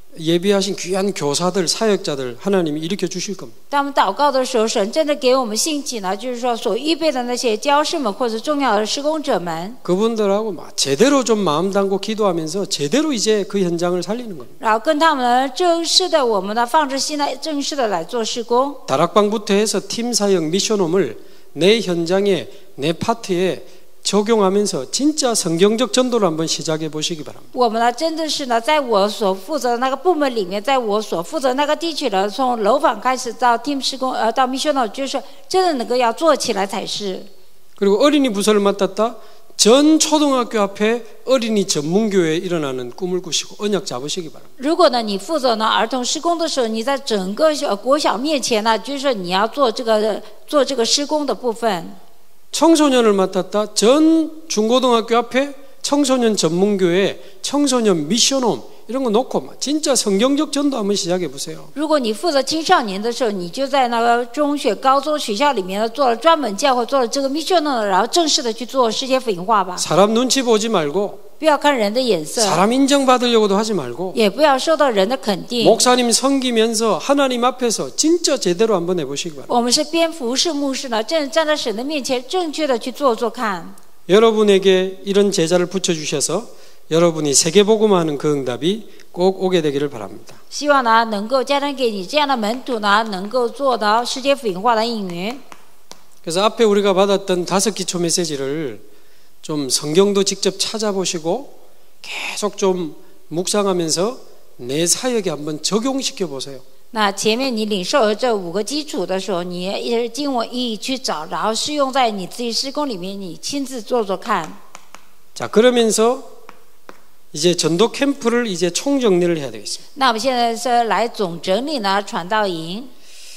예비하신 귀한 교사들, 사역자들 하나님이 일으켜 주실 겁니다. 当我们祷告的时候，神真的给我们兴起呢，就是说所预备的那些教师们或者重要的施工者们， 그분들하고 막 제대로 좀 마음 담고 기도하면서 제대로 이제 그 현장을 살리는 겁니다. 然后跟他们呢正式的，我们呢放着心来正式的来做施工。 다락방부터 해서 팀 사역 미션홈을 내 현장에 내 파트에 적용하면서 진짜 성경적 전도를 한번 시작해 보시기 바랍니다. 我们呢真的是呢，在我所负责的那个部门里面，在我所负责那个地区呢，从楼房开始到 team 施工，呃，到 missional， 就是真的能够要做起来才是。 그리고 어린이 부서를 맡았다. 전 초등학교 앞에 어린이 전문교회에 일어나는 꿈을 꾸시고 언약 잡으시기 바랍니다. 如果呢你负责呢儿童施工的时候，你在整个小国小面前呢，就是你要做这个做这个施工的部分。 청소년을 맡았다. 전 중고등학교 앞에 청소년 전문교회, 청소년 미션홈 이런 거 놓고 진짜 성경적 전도 한번 시작해 보세요. 如果你负责青少年的时候，你就在那个中学、高中学校里面呢做了专门教会，做了这个 mission 呢，然后正式的去做世界福音化吧。 사람 눈치 보지 말고 不要看人的眼色， 사람 인정받으려고도 하지 말고 也不要受到人的肯定。 목사님 섬기면서 하나님 앞에서 진짜 제대로 한번 해보시기 바랍니다. 我们是边服侍牧师呢，正站在神的面前，正确的去做做看。 여러분에게 이런 제자를 붙여주셔서 여러분이 세계복음하는 그 응답이 꼭 오게 되기를 바랍니다. 希望呢能够加添给你这样的门徒呢，能够做到世界福音化的应允。 그래서 앞에 우리가 받았던 다섯 기초 메시지를 좀 성경도 직접 찾아보시고 계속 좀 묵상하면서 내 사역에 한번 적용시켜 보세요. 那前面你领受了这五个基础的时候，你也经我一一去找，然后适用在你自己施工里面，你亲自做做看。 자, 그러면서 이제 전도 캠프를 이제 총정리를 해야 되겠습니다. 那我们现在是来总整理呢传道营。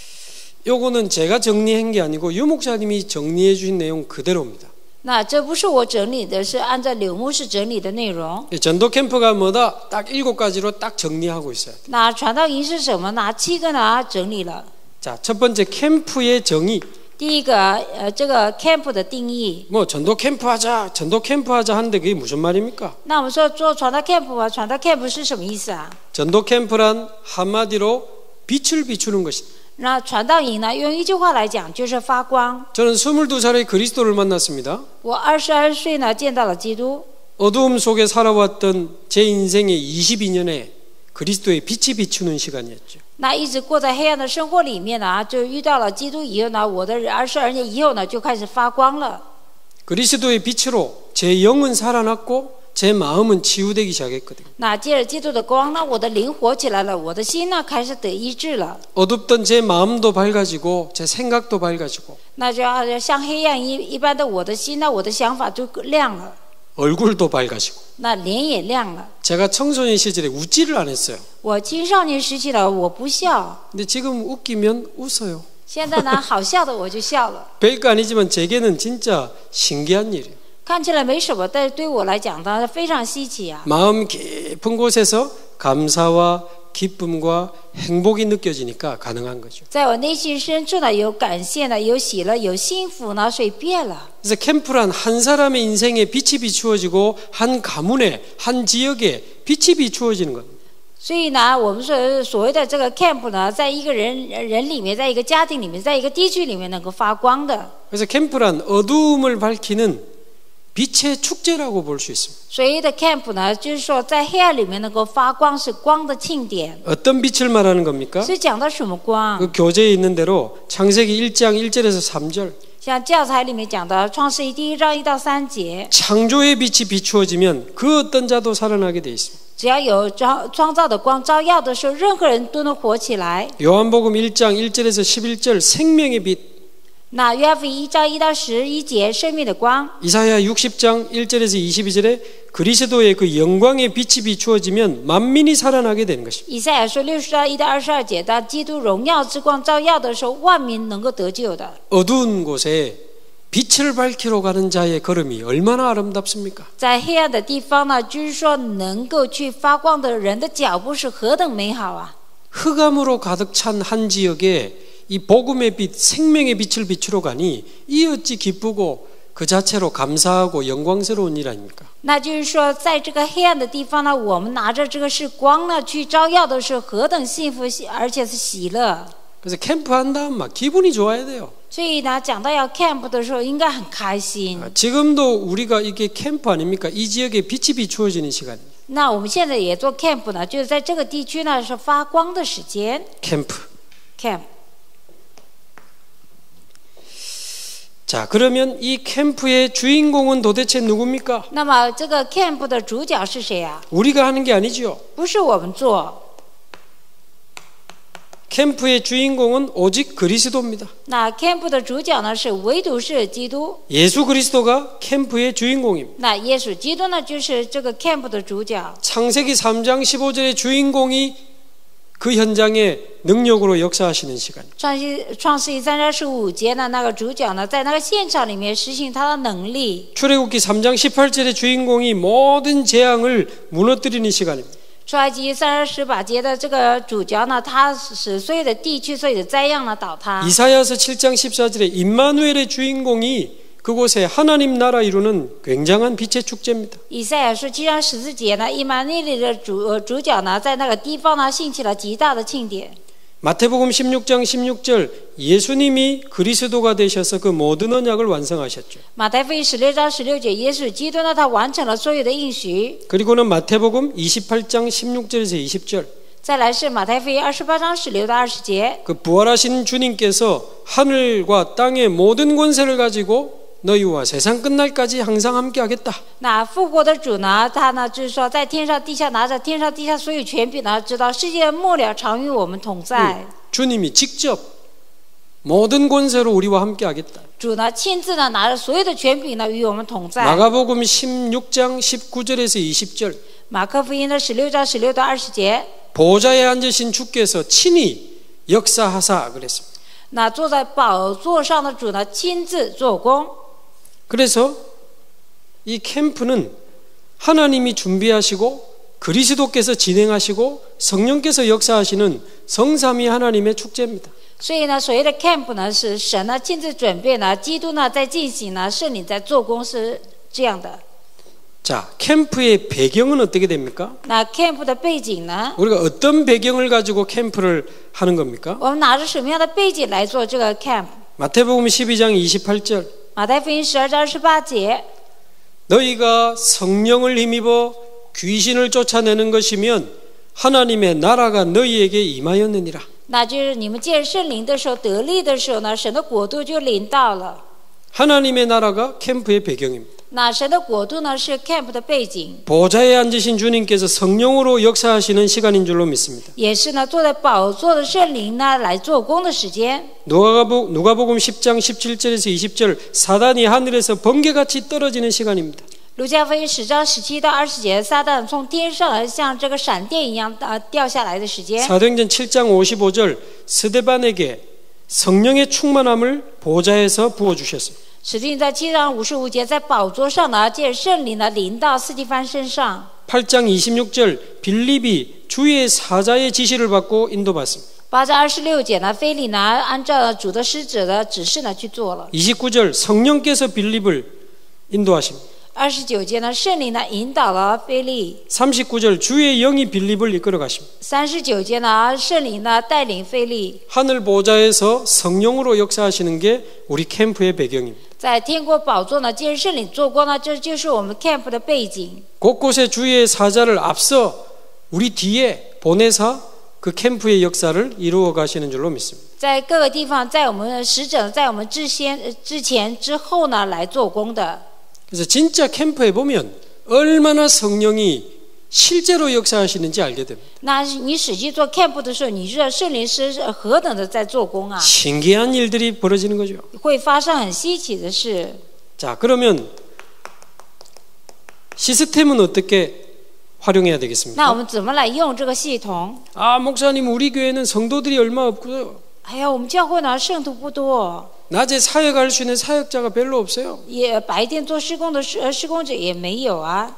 요거는 제가 정리한 게 아니고 유 목사님이 정리해 주신 내용 그대로입니다. 那这不是我整理的，是按照柳牧师整理的内容。 전도 캠프가 뭐다? 딱 일곱 가지로 딱 정리하고 있어요. 那传道营是什么呢？七个呢整理了。 자, 첫 번째 캠프의 정의. 第一个，呃，这个 camp 的定义。 뭐 전도 캠프 하자, 전도 캠프 하자 하는데 그게 무슨 말입니까? 那我们说做传道 camp 啊，传道 camp 是什么意思啊？ 전도 캠프란 한마디로 빛을 비추는 것이다. 那传道营呢，用一句话来讲就是发光。 저는 스물두 살에 그리스도를 만났습니다. 我二十二岁呢见到了基督， 어두움 속에 살아왔던 제 인생의 이십이 년에 그리스도의 빛이 비추는 시간이었죠. 那一直过在黑暗的生活里面呢，就遇到了基督以后呢，我的二十二年以后呢，就开始发光了。 그리스도의 빛으로 제 영은 살아났고 제 마음은 치유되기 시작했거든요. 那借着基督的光呢，我的灵活起来了，我的心呢开始得医治了。 어둡던 제 마음도 밝아지고 제 생각도 밝아지고 那就要像黑暗一一般的，我的心呢，我的想法就亮了， 얼굴도 밝아지고 那脸也亮了。 제가 청소년 시절에 웃지를 않았어요. 我青少年时期呢，我不笑， 근데 지금 웃기면 웃어요. 现在呢，好笑的我就笑了。 별거 아니지만 제게는 진짜 신기한 일이에요. 看起来没什么，但是对我来讲呢，非常稀奇啊。 마음 깊은 곳에서 감사와 기쁨과 행복이 느껴지니까 가능한 거죠. 在我内心深处呢，有感谢呢，有喜乐，有幸福呢，所以变了。 그래서 캠프란 한 사람의 인생에 빛이 비추어지고 한 가문에 한 지역에 빛이 비추어지는 겁니다. 所以呢，我们说所谓的这个 camp 呢，在一个人人里面，在一个家庭里面，在一个地区里面能够发光的。 그래서 캠프란 어두움을 밝히는 빛의 축제라고 볼 수 있습니다. 所谓的 camp 呢，就是说在黑暗里面能够发光，是光的庆典。 어떤 빛을 말하는 겁니까? 是讲到什么光？ 그 교재에 있는 대로 창세기 일 장 일 절에서 삼 절 像教材里面讲的创世记第一章一到三节， 창조의 빛이 비추어지면 그 어떤 자도 살아나게 돼 있습니다. 只要有创创造的光照耀的时候，任何人都能活起来。 요한복음 일 장 일 절에서 십일 절 생명의 빛, 那约翰福音一章一到十一节生命的光， 이사야 육십 장 일 절에서 이십이 절에 그리스도의 그 영광의 빛이 비추어지면 만민이 살아나게 되는 것입니다. 以赛亚书六十章一到二十二节，当基督荣耀之光照耀的时候，万民能够得救的。 어두운 곳에 빛을 밝히러 가는 자의 걸음이 얼마나 아름답습니까? 在黑暗的地方呢，就是说能够去发光的人的脚步是何等美好啊！ 흑암으로 가득 찬 한 지역에 이 복음의 빛, 생명의 빛을 비추러 가니 이 어찌 기쁘고 그 자체로 감사하고 영광스러운 일 아닙니까? 那就是说，在这个黑暗的地方呢，我们拿着这个是光呢，去照耀的是何等幸福，而且是喜乐。 그래서 캠프 한다면 막 기분이 좋아야 돼요. 所以呢，讲到要 camp 的时候，应该很开心。 지금도 우리가 이게 캠프 아닙니까? 이 지역에 빛이 비추어지는 시간이에요. 那我们现在也做 camp 呢，就是在这个地区呢是发光的时间。 캠프. camp。 자, 그러면 이 캠프의 주인공은 도대체 누굽니까? 那么这个 camp 的主角是谁啊？ 우리가 하는 게 아니죠. 不是我们做。 캠프의 주인공은 오직 그리스도입니다. 那 camp 的主角呢是唯独是基督。 예수 그리스도가 캠프의 주인공입니다. 那耶稣基督呢就是这个 camp 的主角。 창세기 삼 장 십오 절의 주인공이 그 현장에 능력으로 역사하시는 시간. 创世创世记三章十五节呢，那个主角呢在那个现场里面实行他的能力。 출애굽기 삼 장 십팔 절의 주인공이 모든 재앙을 무너뜨리는 시간입니다. 出埃及三章十八节的这个主角呢，他使所有的地区、所有的灾殃呢倒塌。 이사야서 칠 장 십사 절에 임마누엘의 주인공이 그곳에 하나님 나라 이루는 굉장한 빛의 축제입니다. 以赛亚书七章十四节呢，以马内利的主呃主角呢，在那个地方呢兴起了极大的庆典。 마태복음 십육 장 십육 절 예수님이 그리스도가 되셔서 그 모든 언약을 완성하셨죠. 马太福音十六章十六节，耶稣基督呢，他完成了所有的应许。 그리고는 마태복음 이십팔 장 십육 절에서 이십 절 再来是马太福音二十八章十六到二十节， 그 부활하신 주님께서 하늘과 땅의 모든 권세를 가지고 너희와 세상 끝날까지 항상 함께 하겠다. 那复活的主呢，他呢就是说，在天上地下拿着天上地下所有权柄呢，直到世界末了，常与我们同在。 주님이 직접 모든 권세로 우리와 함께 하겠다. 主呢亲自呢拿着所有的权柄呢与我们同在。 마가복음 십육 장 십구 절에서 이십 절 马可福音的十六章十六到二十节， 보좌에 앉으신 주께서 친히 역사하사 그랬습니다. 那坐在宝座上的主呢亲自做工。 그래서 이 캠프는 하나님이 준비하시고 그리스도께서 진행하시고 성령께서 역사하시는 성삼위 하나님의 축제입니다. 所以呢，所谓的 camp 呢，是神呢亲自准备呢，基督呢在进行呢，圣灵在做工，是这样的。 자, 캠프의 배경은 어떻게 됩니까? 那 camp 的背景呢？ 우리가 어떤 배경을 가지고 캠프를 하는 겁니까? 我们拿着什么样的背景来做这个 camp？ 마태복음 십이 장 이십팔 절. 马太福音十二章二十八节。 너희가 성령을 힘입어 귀신을 쫓아내는 것이면 하나님의 나라가 너희에게 임하였느니라. 那就是你们借圣灵的时候得力的时候呢，神的国度就临到了。 하나님의 나라가 캠프의 배경입니다. 那神的国度呢是 camp 的背景， 보좌에 앉으신 주님께서 성령으로 역사하시는 시간인 줄로 믿습니다. 也是呢坐在宝座的圣灵呢来做工的时间。 누가복음, 누가복음 십 장 십칠 절에서 이십 절 사단이 하늘에서 번개같이 떨어지는 시간입니다. 路加福音十章十七到二十节，撒旦从天上像这个闪电一样啊掉下来的时间。 사도행전 칠 장 오십오 절 스데반에게 성령의 충만함을 보좌에서 부어주셨어요. 使徒行传七章五十五节，在宝座上呢，借圣灵呢临到司提反身上。 팔 장 이십육 절 빌립이 주의 사자의 지시를 받고 인도받습니다. 八章二十六节呢，腓利呢按照主的使者的指示呢去做了。 이십구 절 성령께서 빌립을 인도하십니다. 二十九节呢，圣灵呢引导了腓利。 삼십구 절 주의 영이 빌립을 이끌어 가십니다. 三十九节呢，圣灵呢带领腓利。 하늘 보좌에서 성령으로 역사하시는 게 우리 캠프의 배경입니다. 在天国宝座呢，借圣灵做工呢，这就是我们 camp 的背景。 곳곳에 주의 사자를 앞서 우리 뒤에 보내사 그 캠프의 역사를 이루어 가시는 줄로 믿습니다. 在各个地方，在我们使者在我们之先、之前、之后呢来做工的。 그래서 진짜 캠프에 보면 얼마나 성령이 실제로 역사하시는지 알게 됩니다. 那你实际做 camp 的时候，你知道圣灵是何等的在做工啊？ 신기한 일들이 벌어지는 거죠. 会发生很稀奇的事。 자, 그러면 시스템은 어떻게 활용해야 那 되겠습니까? 我们怎么来用这个系统？ 아, 목사님, 우리 교회는 성도들이 얼마 없고요. 哎呀，我们教会呢圣徒不多， 낮에 사역할 수 있는 사역자가 별로 없어요. 也白天做施工的施呃施工者也没有啊。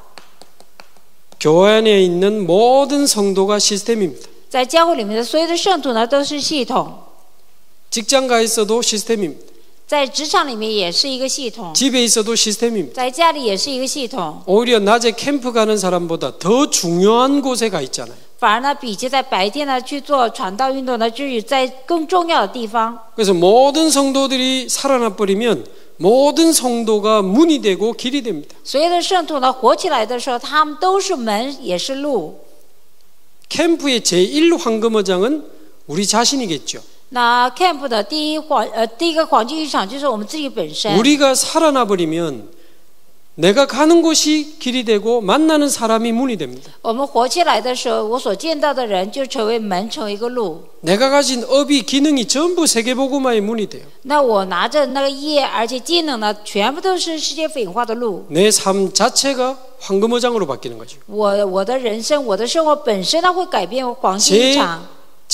교회 안에 있는 모든 성도가 시스템입니다. 在教会里面的所有的圣徒呢都是系统， 직장 가 있어도 시스템입니다. 在职场里面也是一个系统， 집에 있어도 시스템입니다. 在家里也是一个系统。 오히려 낮에 캠프 가는 사람보다 더 중요한 곳에 가 있잖아요. 反而呢，比起在白天呢去做传道运动呢，就是在更重要的地方。 그래서 모든 성도들이 살아나 버리면 모든 성도가 문이 되고 길이 됩니다. 所有的圣徒呢活起来的时候，他们都是门，也是路。 캠프의 제일 황금어장은 우리 자신이겠죠. 那 camp 的第一黄呃第一个黄金浴场就是我们自己本身。 우리가 살아나 버리면 내가 가는 곳이 길이 되고 만나는 사람이 문이 됩니다. 我们活起来的时候，我所见到的人就成为门，成为一个路。 내가 가진 업이 기능이 전부 세계복음화의 문이 돼요. 那我拿着那个业，而且技能呢，全部都是世界福音化的路。 내 삶 자체가 황금어장으로 바뀌는 거죠. 我我的人生，我的生活本身呢会改变黄金浴 제, 场。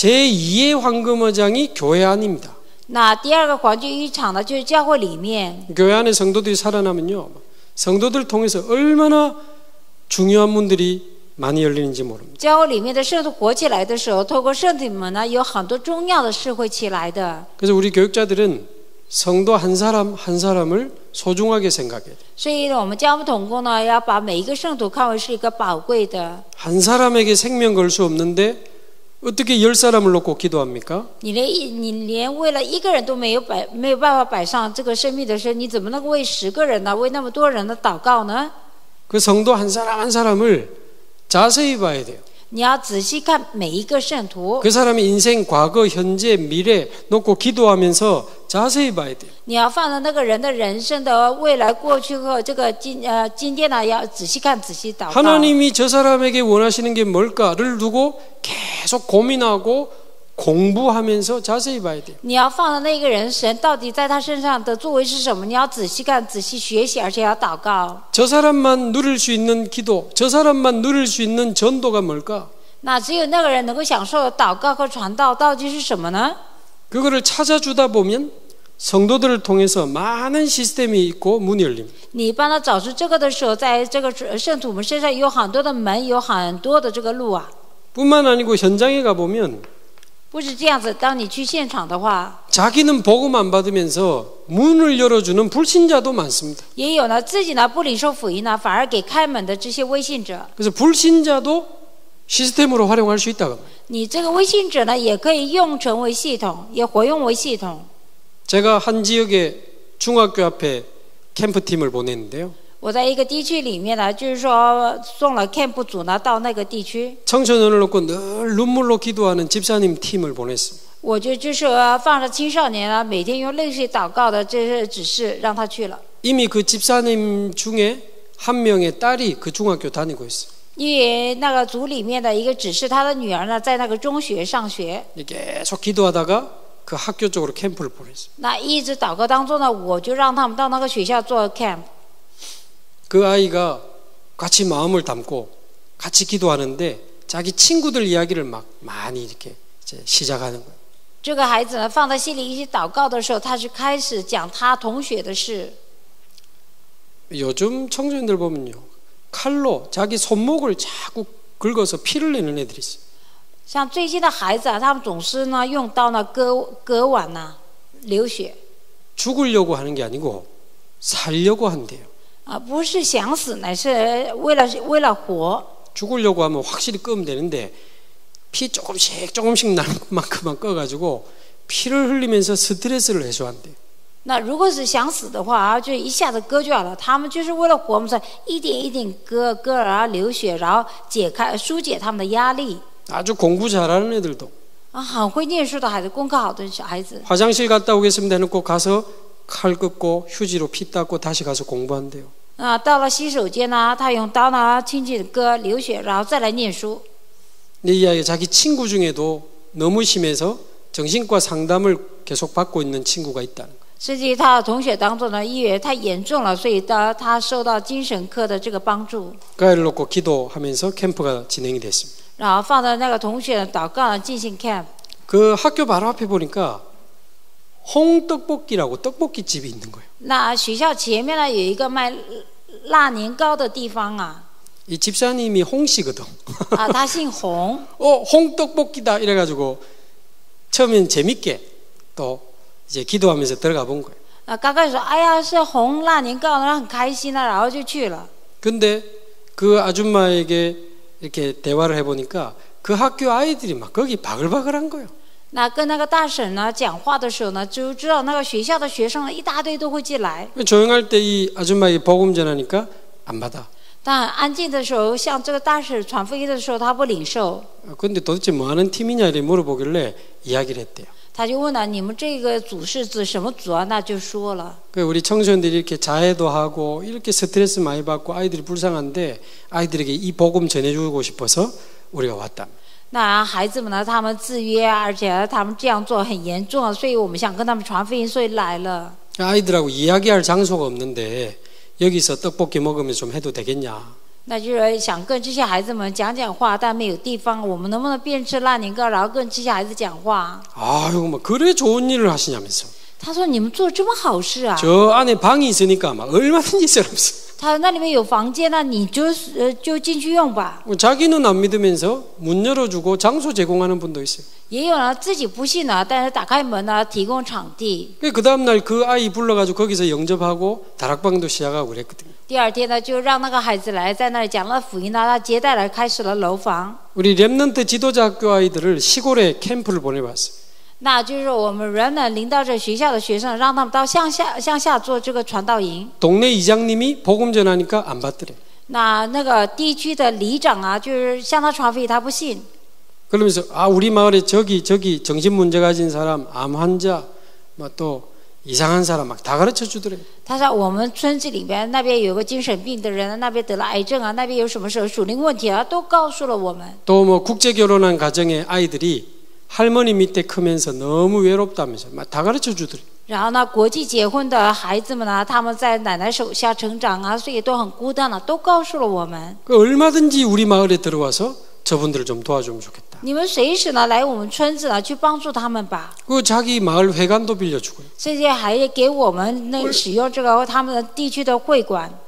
제이의 황금어장이 교회 안입니다. 那第二个黄金浴场呢，就是教会里面。 교회 안에 성도들이 살아나면요, 성도들을 통해서 얼마나 중요한 문들이 많이 열리는지 모릅니다. 教会里面的圣徒活起来的时候，透过圣徒们呢，有很多重要的事会起来的。 그래서 우리 교육자들은 성도 한 사람 한 사람을 소중하게 생각해야 돼요. 所以呢，我们教牧同工呢，要把每一个圣徒看为是一个宝贵的。 한 사람에게 생명 걸 수 없는데 어떻게 열 사람을 놓고 기도합니까? 你连一你连为了一个人都没有摆没有办法摆上这个生命的时候，你怎么能够为十个人呢？为那么多人的祷告呢？ 그 성도 한 사람 한 사람을 자세히 봐야 돼요. 你要仔细看每一个圣徒， 그 사람의 인생, 과거, 현재, 미래 놓고 기도하면서 자세히 봐야 돼요. 你要放在那个人的人生的未来、过去和这个今呃今天呢，要仔细看、仔细祷告。 하나님이 저 사람에게 원하시는 게 뭘까를 두고 계속 고민하고 공부하면서 자세히 봐야 돼요. 你要放在那个人，神到底在他身上的作为是什么？你要仔细看、仔细学习，而且要祷告。 저 사람만 누릴 수 있는 기도, 저 사람만 누릴 수 있는 전도가 뭘까? 那只有那个人能够享受的祷告和传道，到底是什么呢？ 그거를 찾아주다 보면 성도들을 통해서 많은 시스템이 있고 문이 열립니다. 你帮他找出这个的时候，在这个圣徒们身上有很多的门，有很多的这个路啊。 뿐만 아니고 현장에 가보면 不是这样子。当你去现场的话， 자기는 복음 안 받으면서 문을 열어주는 불신자도 많습니다. 也有呢自己呢不领受福音呢，反而给开门的这些微信者。 그래서 불신자도 시스템으로 활용할 수 있다고. 你这个微信者呢，也可以用成为系统，也活用为系统。 제가 한 지역에 중학교 앞에 캠프팀을 보냈는데요. 我在一个地区里面呢，就是说送了 camp 组呢到那个地区， 청소년을 놓고 늘 눈물로 기도하는 집사님 팀을 보냈습니다. 我就就是放着青少年啊，每天用泪水祷告的这些指示，让他去了。 이미 그 집사님 중에 한 명의 딸이 그 중학교 다니고 있어요. 因为那个组里面的一个指示，他的女儿呢在那个中学上学。 계속 기도하다가 그 학교 쪽으로 캠프를 보냈어요. 那一直祷告当中呢，我就让他们到那个学校做 camp。 그 아이가 같이 마음을 담고 같이 기도하는데 자기 친구들 이야기를 막 많이 이렇게 이제 시작하는 거예요. 这个孩子呢，放在心里一起祷告的时候，他就开始讲他同学的事。 요즘 청소년들 보면요, 칼로 자기 손목을 자꾸 긁어서 피를 내는 애들이 있어요. 像最近的孩子啊，他们总是呢用刀呢割割腕呐、流血。 죽으려고 하는 게 아니고 살려고 한대요. 啊，不是想死，乃是为了为了活。 죽으려고 하면 확실히 끄면 되는데 피 조금씩 조금씩 나는 만큼만 꺼가지고 피를 흘리면서 스트레스를 해소한대요. 那如果是想死的话啊，就一下子割就好了。他们就是为了活，我们说一点一点割割而流血，然后解开疏解他们的压力。 아주 공부 잘하는 애들도 啊，很会念书的孩子，功课好的小孩子， 화장실 갔다 오겠습니다 해놓고 가서 칼 긋고 휴지로 피 닦고 다시 가서 공부한대요. 啊，到了洗手间呢，他用刀呢轻轻地割流血，然后再来念书。 이 아이가 자기 친구 중에도 너무 심해서 정신과 상담을 계속 받고 있는 친구가 있다는 거예요. 甚至他的同学当中呢，因为太严重了，所以他他受到精神科的这个帮助。 그 아이를 놓고 기도하면서 캠프가 진행이 됐습니다. 然后放在那个同学的祷告呢进行 camp。 그 학교 바로 앞에 보니까 홍떡볶이라고 떡볶이 집이 있는 거예요. 那学校前面呢有一个卖辣年糕的地方啊， 이 집사님이 홍씨거든. 啊，他姓洪。 어, 홍떡볶이다 이래가지고 처음엔 재밌게 또 이제 기도하면서 들어가 본 거예요. 啊，刚开始说，哎呀，是红辣年糕，然后很开心啊，然后就去了。 근데 그 아줌마에게 이렇게 대화를 해보니까 그 학교 아이들이 막 거기 바글바글한 거예요. 那跟那个大婶呢讲话的时候呢，就知道那个学校的学生一大堆都会进来。 조용할 때 이 아줌마에게 복음 전하니까 안 받아. 但安静的时候，像这个大婶传福音的时候，他不领受。 근데 도대체 뭐 하는 팀이냐 이렇게 물어보길래 이야기를 했대요. 他就问了：“你们这个组是指什么组啊？”那就说了。 우리 청소년들이 이렇게 자해도 하고 이렇게 스트레스 많이 받고 아이들이 불쌍한데 아이들에게 이 복음 전해주고 싶어서 우리가 왔다. 那孩子们呢？他们自约，而且他们这样做很严重，所以我们想跟他们传福音，所以来了。 아이들하고 이야기할 장소가 없는데 여기서 떡볶이 먹으면서 좀 해도 되겠냐? 那就是想跟这些孩子们讲讲话，但没有地方，我们能不能边吃辣年糕，然后跟这些孩子讲话？ 아유, 뭐 그래 좋은 일을 하시냐면서. 他说：“你们做这么好事啊！ 저 안에 방이 있으니까 막 얼마든지 쓰라면서. 他那里面有房间呢，你就呃就进去用吧。 자기는 안 믿으면서 문 열어주고 장소 제공하는 분도 있어요. 也有人自己不信呢，但是打开门呢，提供场地。 그 다음날 그 아이 불러가지고 거기서 영접하고 다락방도 시작하고 그랬거든요. 第二天呢，就让那个孩子来，在那里讲了福音呢，他接待了，开始了楼房。 우리 렘넌트 지도자 학교 아이들을 시골에 캠프를 보내봤어요. 那就是我们人呢领导着学校的学生，让他们到乡下乡下做这个传道营。 동네 이장님이 복음 전하니까 안 받더래. 那那个地区的里长啊，就是向他传福音，他不信。 그러면서 아 우리 마을에 저기 저기 정신 문제 가진 사람, 암 환자, 막 또 이상한 사람 막 다 가르쳐 주더래. 他说我们村子里边那边有个精神病的人，那边得了癌症啊，那边有什么时候属灵问题啊，都告诉了我们。 또 뭐 국제 결혼한 가정의 아이들이 할머니 밑에 크면서 너무 외롭다면서 막 다 가르쳐 주더래. 然后呢，国际结婚的孩子们呢，他们在奶奶手下成长啊，所以都很孤单了，都告诉了我们。 그 얼마든지 우리 마을에 들어와서 저분들을 좀 도와주면 좋겠다. 你们随时呢来我们村子呢去帮助他们吧。 그 자기 마을 회관도 빌려주고요. 这些还给我们那使用这个他们的地区的会馆。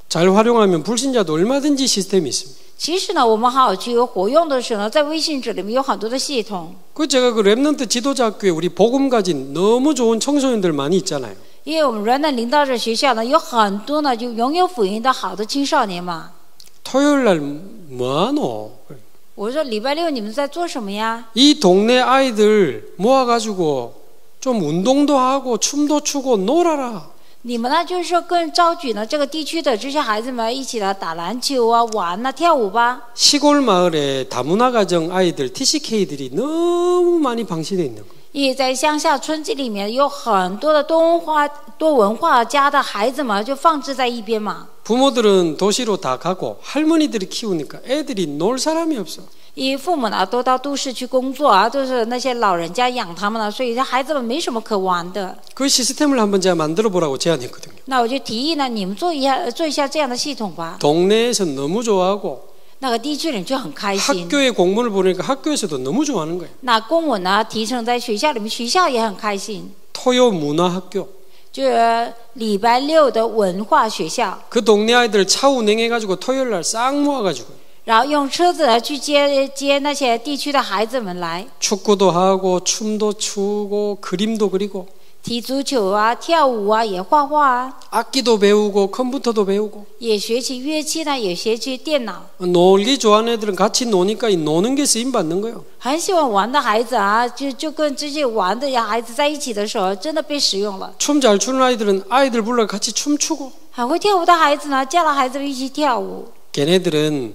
잘 활용하면 불신자도 얼마든지 시스템이 있습니다. 其实呢，我们好好去活用的时候呢，在微信这里面有很多的系统。 그 제가 그 랩넌트 지도자 학교에 우리 복음 가진 너무 좋은 청소년들 많이 있잖아요. 因为我们人的领导者学校呢，有很多呢就拥有福音的好的青少年嘛。 토요일 날 뭐하노? 我说礼拜六你们在做什么呀？ 이 동네 아이들 모아가지고 좀 운동도 하고 춤도 추고 놀아라. 你们呢，就是说更招举呢这个地区的这些孩子们一起来打篮球啊、玩啊、跳舞吧。 시골 마을에 다문화 가정 아이들 티씨케이들이 너무 많이 방치되어 있는 거예요. 因为在乡下村子里面有很多的多文化多文化家的孩子们就放置在一边嘛。 부모들은 도시로 다 가고 할머니들이 키우니까 애들이 놀 사람이 없어. 因为父母呢都到都市去工作啊，都是那些老人家养他们了，所以这孩子们没什么可玩的。 그 시스템을 한번 제가 만들어 보라고 제안했거든요. 那我就提议呢，你们做一下做一下这样的系统吧。 동네에서 너무 좋아하고 那个地区人就很开心。 학교에 공문을 보내니까 학교에서도 너무 좋아하는 거예요. 那公文呢提成在学校里面，学校也很开心。 토요 문화학교. 就是礼拜六的文化学校， 그 동네 아이들 차 운행해가지고 토요일 날 싹 모아가지고 然后用车子来去接接那些地区的孩子们来 축구도 하고 춤도 추고 그림도 그리고 踢足球啊、跳舞啊、也画画啊， 악기도 배우고 컴퓨터도 배우고 也学习乐器呢，也学习电脑。 놀기 좋아하는 애들은 같이 노니까 이 노는 게 쓰임 받는 거예요. 很喜欢玩的孩子啊，就就跟这些玩的孩子在一起的时候，真的被使用了。 춤 잘 추는 아이들은 아이들 불러 같이 춤추고 很会跳舞的孩子呢，叫了孩子们一起跳舞。 걔네들은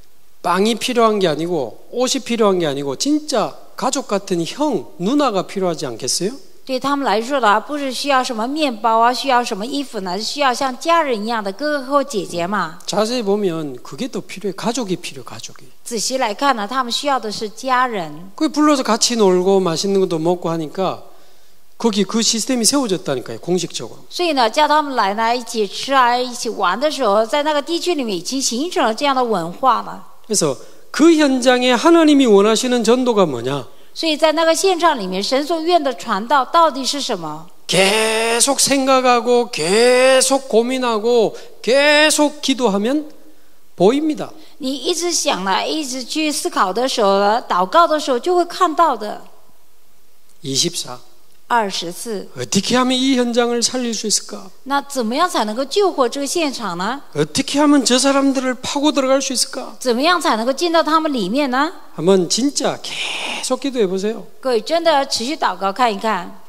빵이 필요한 게 아니고 옷이 필요한 게 아니고 진짜 가족 같은 형, 누나가 필요하지 않겠어요? 对他们来说呢，不是需要什么面包啊，需要什么衣服呢，是需要像家人一样的哥哥和姐姐嘛。 자세히 보면 그게 더 필요해. 가족이 필요해. 가족이. 仔细来看呢，他们需要的是家人。 그 불러서 같이 놀고 맛있는 것도 먹고 하니까 거기 그 시스템이 세워졌다니까요. 공식적으로. 所以呢，叫他们来呢，一起吃啊，一起玩的时候，在那个地区里面已经形成了这样的文化了。 그래서 그 현장에 하나님이 원하시는 전도가 뭐냐? 所以在那个现场里面，神所愿的传道到底是什么？ 계속 생각하고 계속 고민하고 계속 기도하면 보입니다. 你一直想了，一直去思考的时候呢，祷告的时候就会看到的。 이십사. 二十四， 어떻게 하면 이 현장을 살릴 수 있을까? 那怎么样才能够救活这个现场呢？ 어떻게 하면 저 사람들을 파고 들어갈 수 있을까? 怎么样才能够进到他们里面呢？ 한번 진짜 계속 기도해 보세요. 各位真的持续祷告看一看。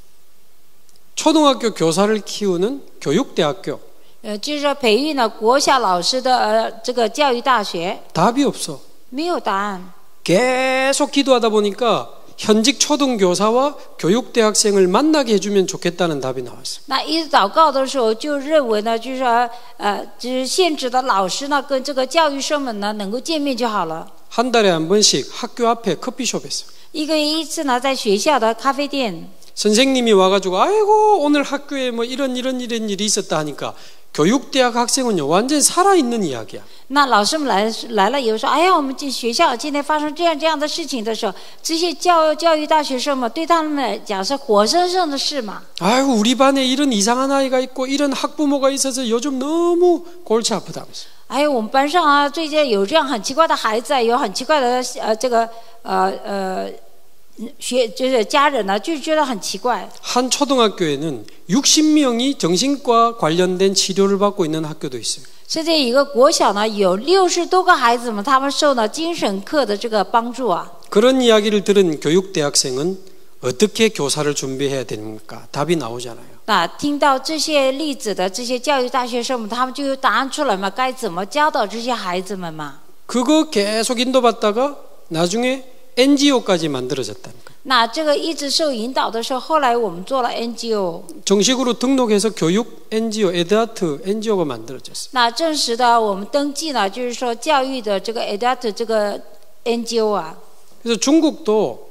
초등학교 교사를 키우는 교육대학교 呃，就是说培育呢国小老师的呃这个教育大学 답이 없어. 没有答案。 계속 기도하다 보니까 현직 초등교사와 교육대학생을 만나게 해주면 좋겠다는 답이 나왔어요. 那一直祷告的时候，就认为呢，就是说，呃，就是现职的老师呢，跟这个教育生们呢，能够见面就好了。 한 달에 한 번씩 학교 앞에 커피숍에서 一个月一次呢，在学校的咖啡店， 선생님이 와가지고 아이고 오늘 학교에 뭐 이런 이런 이런 일이 있었다 하니까 교육대학 학생은요 완전 살아있는 이야기야. 那老师们来来了以后说，哎呀，我们这学校今天发生这样这样的事情的时候，这些教教育大学生们对他们来讲是活生生的事嘛。 아이고 우리 반에 이런 이상한 아이가 있고 이런 학부모가 있어서 요즘 너무 골치 아프다면서. 哎呦，我们班上啊，最近有这样很奇怪的孩子啊，有很奇怪的呃这个呃呃学就是家人呢，就觉得很奇怪。 한 초등학교에는 육십 명이 정신과 관련된 치료를 받고 있는 학교도 있어요. 甚至一个国小呢，有六十多个孩子们，他们受了精神科的这个帮助啊。 그런 이야기를 들은 교육대학생은 어떻게 교사를 준비해야 됩니까? 답이 나오잖아요. 那听到这些例子的这些教育大学生们，他们就有答案出来嘛？该怎么教导这些孩子们嘛？ 그거 계속 인도받다가 나중에 엔지오까지 만들어졌다니까. 那这个一直受引导的时候，后来我们做了 N G O。 정식으로 등록해서 교육 엔지오, 에드아트 엔지오가 만들어졌어요. 那正式的我们登记呢，就是说教育的这个 E D A T 这个 N G O 啊。 그래서 중국도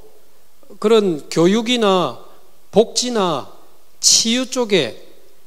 그런 교육이나 복지나 치유 쪽에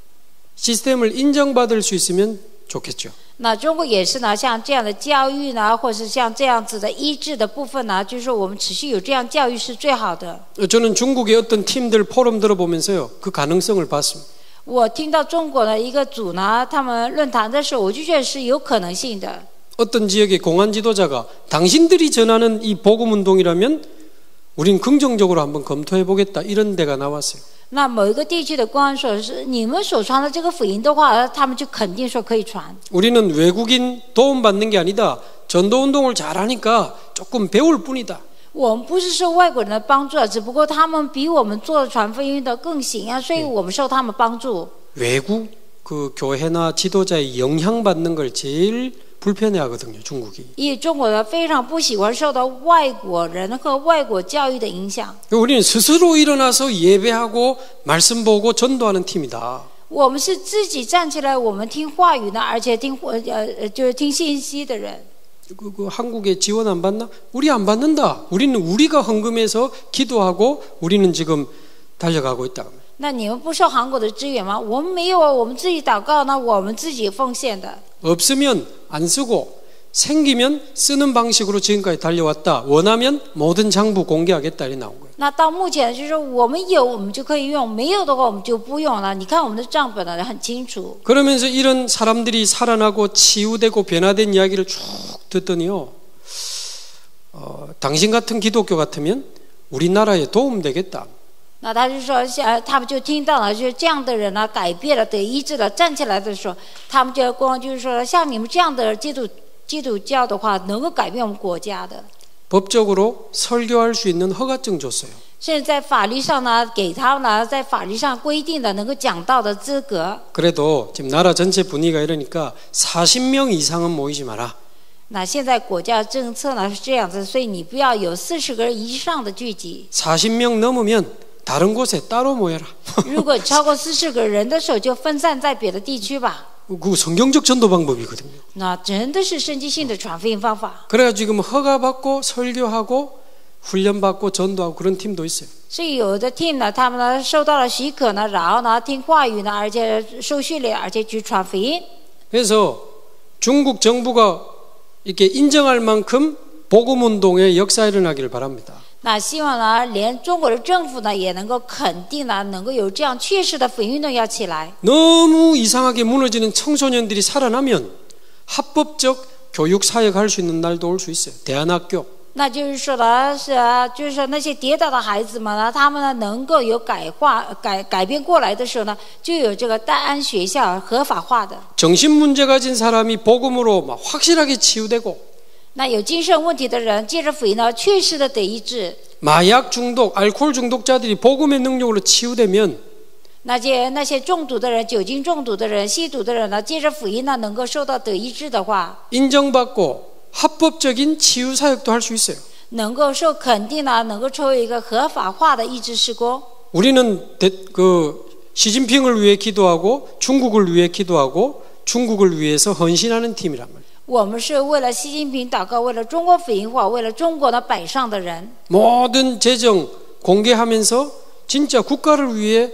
시스템을 인정받을 수 있으면 좋겠죠. 那中国也是呢，像这样的教育呢，或是像这样子的医治的部分呢，就是说我们持续有这样教育是最好的。 저는 중국의 어떤 팀들 포럼 들어보면서요 그 가능성을 봤습니다. 我听到中国的一个组呢，他们论坛的时候，我就觉得是有可能性的。 어떤 지역의 공안 지도자가 당신들이 전하는 이 복음 운동이라면 우린 긍정적으로 한번 검토해 보겠다 이런 데가 나왔어요. 那某一个地区的公安说是你们所传的这个福音的话，他们就肯定说可以传。 우리는 외국인 도움 받는 게 아니다. 전도 운동을 잘하니까 조금 배울 뿐이다. 我们不是受外国人的帮助，只不过他们比我们做传福音的更行啊，所以我们受他们帮助。 외국 그 교회나 지도자의 영향받는 걸 제일 불편해하거든요, 중국이. 因为中国人非常不喜欢受到外国人和外国教育的影响。 우리는 스스로 일어나서 예배하고 말씀 보고 전도하는 팀이다. 我们是自己站起来，我们听话语呢，而且听呃呃就是听信息的人。 그, 그 한국에 지원 안 받나? 우리 안 받는다. 우리는 우리가 헌금해서 기도하고 우리는 지금 달려가고 있다. 那你们不受韩国的支援吗？我们没有啊，我们自己祷告呢，我们自己奉献的。 없으면 안 쓰고 생기면 쓰는 방식으로 지금까지 달려왔다. 원하면 모든 장부 공개하겠다. 이렇게 나온 거예요. 那到目前就是我们有，我们就可以用；没有的话，我们就不用了。你看我们的账本呢，很清楚。 그러면서 이런 사람들이 살아나고 치유되고 변화된 이야기를 쭉 듣더니요. 어, 당신 같은 기독교 같으면 우리나라에 도움되겠다. 那他就说，像他们就听到了，就是这样的人呢，改变了、得医治了、站起来的时候，他们就光就是说，像你们这样的基督基督教的话，能够改变我们国家的。 법적으로 설교할 수 있는 허가증 줬어요. 甚至在法律上呢，给他们呢，在法律上规定的能够讲道的资格。 그래도 지금 나라 전체 분위기가 이러니까 사십 명 이상은 모이지 마라. 那现在国家政策呢是这样子，所以你不要有四十个人以上的聚集。 사십 명 넘으면 다른 곳에 따로 모여라. 如果超过四十个人的时候，就分散在别的地区吧。 그 성경적 전도 방법이거든요. 那真的是圣经性的传福音方法。 그래가지고 지금 허가받고 설교하고 훈련받고 전도하고 그런 팀도 있어요. 所以有的 team 呢，他们呢受到了许可呢，然后呢听话语呢，而且受训练，而且去传福音。 그래서 중국 정부가 이렇게 인정할 만큼 복음 운동의 역사 일어나기를 바랍니다. 那希望呢，连中国的政府呢也能够肯定呢，能够有这样确实的福音运动要起来。 너무 이상하게 무너지는 청소년들이 살아나면 합법적 교육 사역 할 수 있는 날도 올 수 있어요. 대안학교. 那就是说呢，是啊，就是说那些跌倒的孩子们呢，他们呢能够有改化、改改变过来的时候呢，就有这个戴安学校合法化的。 정신 문제 가진 사람이 복음으로 막 확실하게 치유되고 那有精神问题的人，借着福音呢，确实的得医治。 마약 중독, 알코올 중독자들이 복음의 능력으로 치유되면 那些那些中毒的人、酒精中毒的人、吸毒的人呢，借着福音呢，能够受到得医治的话， 인정받고 합법적인 치유 사역도 할 수 있어요. 能够受肯定呢，能够成为一个合法化的医治事工。 우리는 대, 그 시진핑을 위해 기도하고 중국을 위해 기도하고 중국을 위해서 헌신하는 팀이란 말이에요. 我们是为了习近平祷告，为了中国福音化，为了中国的摆上的人。 모든 재정 공개하면서 진짜 국가를 위해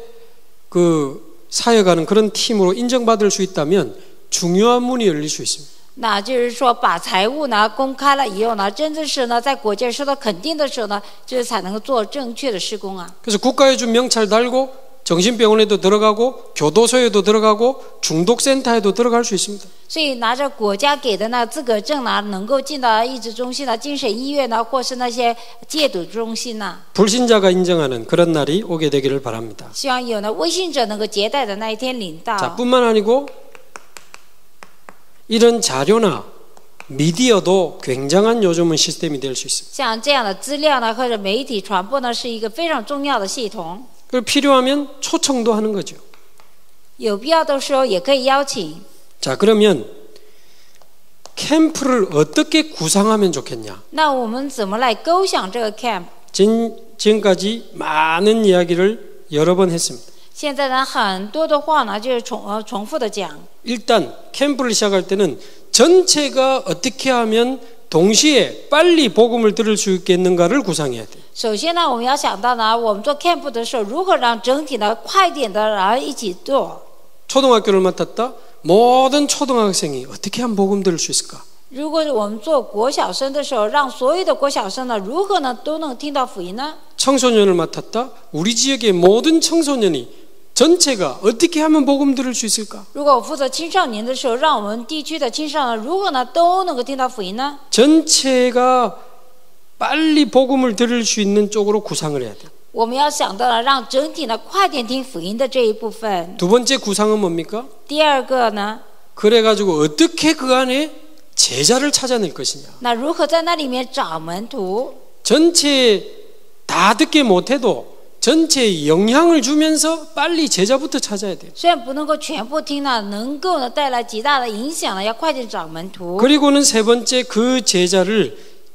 그 사역하는 그런 팀으로 인정받을 수 있다면 중요한 문이 열릴 수 있습니다. 那就是说，把财务呢公开了以后呢，真的是呢，在国家受到肯定的时候呢，这才能够做正确的施工啊。 그래서 국가에 준 명찰 달고 정신병원에도 들어가고 교도소에도 들어가고 중독센터에도 들어갈 수 있습니다. 所以拿着国家给的那资格证呢，能够进到医治中心呢、精神医院呢，或是那些戒毒中心呢。 불신자가 인정하는 그런 날이 오게 되기를 바랍니다. 希望有呢未信者能够接待的那一天临到。 자, 뿐만 아니고 이런 자료나 미디어도 굉장한 요즘은 시스템이 될 수 있습니다. 像这样的资料呢，或者媒体传播呢，是一个非常重要的系统。 그리고 필요하면 초청도 하는 거죠. 有必要的时候也可以邀请。 자, 그러면 캠프를 어떻게 구상하면 좋겠냐? 那我们怎么来构想这个 camp？ 진, 지금까지 많은 이야기를 여러 번 했습니다. 现在呢，很多的话呢，就是重呃重复的讲。 일단 캠프를 시작할 때는 전체가 어떻게 하면 동시에 빨리 복음을 들을 수 있겠는가를 구상해야 돼요. 首先呢，我们要想到呢，我们做 camp 的时候，如何让整体呢快点的，然后一起做。 초등학교를 맡았다. 모든 초등학생이 어떻게 하면 복음 들을 수 있을까? 如果我们做国小生的时候，让所有的国小生呢，如何呢都能听到福音呢？ 청소년을 맡았다. 우리 지역의 모든 청소년이 전체가 어떻게 하면 복음 들을 수 있을까? 如果我负责青少年的时候，让我们地区的青少年如果呢都能够听到福音呢？ 전체가 빨리 복음을 들을 수 있는 쪽으로 구상을 해야 돼. 我们要想到了让整体呢快点听福音的这一部分。 두 번째 구상은 뭡니까? 第二个呢， 그래가지고 어떻게 그 안에 제자를 찾아낼 것이냐. 那如何在那里面找门徒？ 전체 다 듣게 못해도 전체에 영향을 주면서 빨리 제자부터 찾아야 돼요. 虽然不能够全部听呢，能够呢带来极大的影响呢，要快点找门徒。 그리고는 세 번째 그 제자를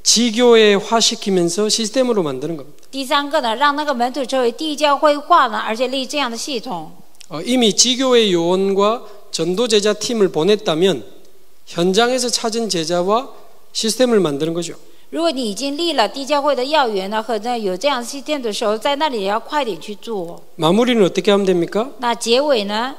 지교회화시키면서 시스템으로 만드는 겁니다. 第三个呢，让那个门徒成为地教会化呢，而且立这样的系统。 어, 이미 지교회 요원과 전도 제자 팀을 보냈다면 현장에서 찾은 제자와 시스템을 만드는 거죠. 如果你已经立了地教会的要员呢，和呢有这样系统的时候，在那里也要快点去做。 마무리는 어떻게 하면 됩니까? 那结尾呢，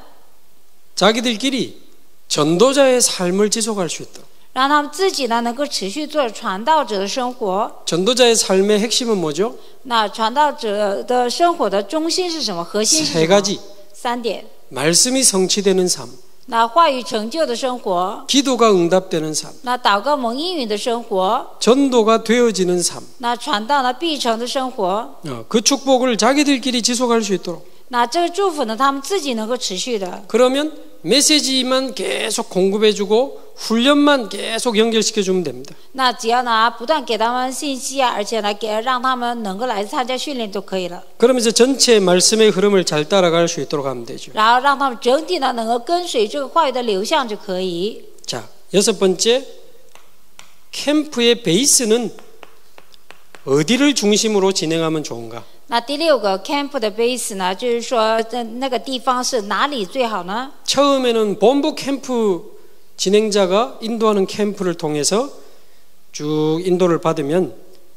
자기들끼리 전도자의 삶을 지속할 수 있도록. 让他们自己呢能够持续做传道者的生活。 전도자의 삶의 핵심은 뭐죠? 那传道者的生活的中心是什么？核心是什 세 么？ 가지. 三点。 말씀이 성취되는 삶, 那话语成就的生活， 기도가 응답되는 삶, 那祷告蒙应允的生活， 전도가 되어지는 삶. 那传道呢必成的生活。 어, 그 축복을 자기들끼리 지속할 수 있도록. 那这个祝福呢，他们自己能够持续的。 그러면 메시지만 계속 공급해주고 훈련만 계속 연결시켜주면 됩니다. 那只要呢不断给他们信息啊，而且呢给让他们能够来参加训练就可以了。 그러면서 전체 말씀의 흐름을 잘 따라갈 수 있도록 하면 되죠. 然后让他们整体呢能够跟随这个话语的流向就可以。 자, 여섯 번째, 캠프의 베이스는 어디를 중심으로 진행하면 좋은가? 那第六个 camp 的 base 呢，就是说在那个地方是哪里最好呢？ 처음에는 본부 캠프 진행자가 인도하는 캠프를 통해서 쭉 인도를 받으면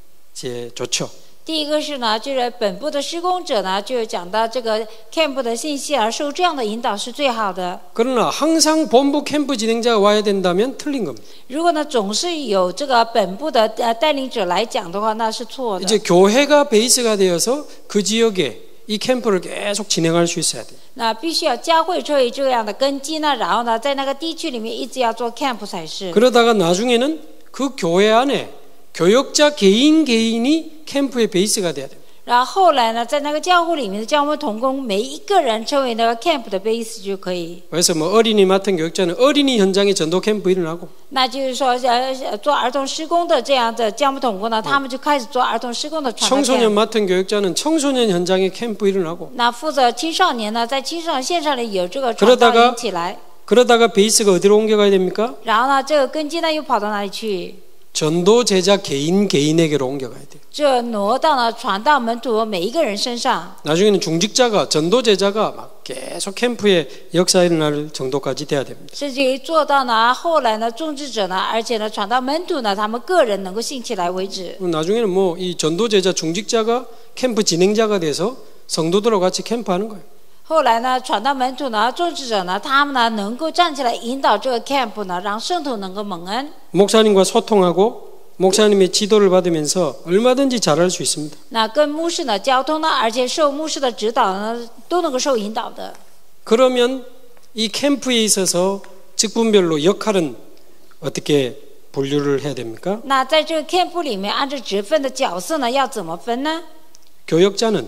이제 좋죠. 第一个是呢，就是本部的施工者呢，就讲到这个 camp 的信息，而受这样的引导是最好的。 그러나 항상 본부 캠프 진행자가 와야 된다면 틀린 겁니다. 如果呢总是有这个本部的呃带领者来讲的话，那是错的。 이제 교회가 베이스가 되어서 그 지역에 이 캠프를 계속 진행할 수 있어야 돼요. 那必须要教会作为这样的根基呢，然后呢，在那个地区里面一直要做 camp 才是。 그러다가 나중에는 그 교회 안에 교역자 개인 개인이 캠프의 베이스가 돼야 돼요. 然后后来呢，在那个教会里面的教牧同工，每一个人成为那个 camp 的 base 就可以。 그래서 뭐 어린이 맡은 교역자는 어린이 현장에 전도 캠프 일어나고 那就是说，呃，做儿童施工的这样的教牧同工呢，他们就开始做儿童施工的传道 청소년 camp。 맡은 교역자는 청소년 현장에 캠프 일어나고 那负责青少年呢，在青少年线上里有这个传道 그러다가 引起来， 그러다가 베이스가 어디로 옮겨가야 됩니까? 然后呢，这个根基呢又跑到哪里去？ 전도 제자 개인 개인에게로 옮겨가야 돼요. 这挪到了传道门徒每一个人身上。 나중에는 중직자가 전도 제자가 막 계속 캠프에 역사 일어날 정도까지 돼야 됩니다. 甚至于做到呢，后来呢，种植者呢，而且呢，传道门徒呢，他们个人能够兴起来为止。 나중에는 뭐 이 전도 제자 중직자가 캠프 진행자가 돼서 성도들하고 같이 캠프하는 거예요. 后来呢，传道门徒呢，种植者呢，他们呢能够站起来引导这个 camp 呢，让圣徒能够蒙恩。 목사님과 소통하고 목사님의 지도를 받으면서 얼마든지 잘할 수 있습니다. 那跟牧师呢交通呢，而且受牧师的指导呢，都能够受引导的。 그러면 이 캠프에 있어서 직분별로 역할은 어떻게 분류를 해야 됩니까? 那在这个 camp 里面，按照职分的角色呢，要怎么分呢？ 교역자는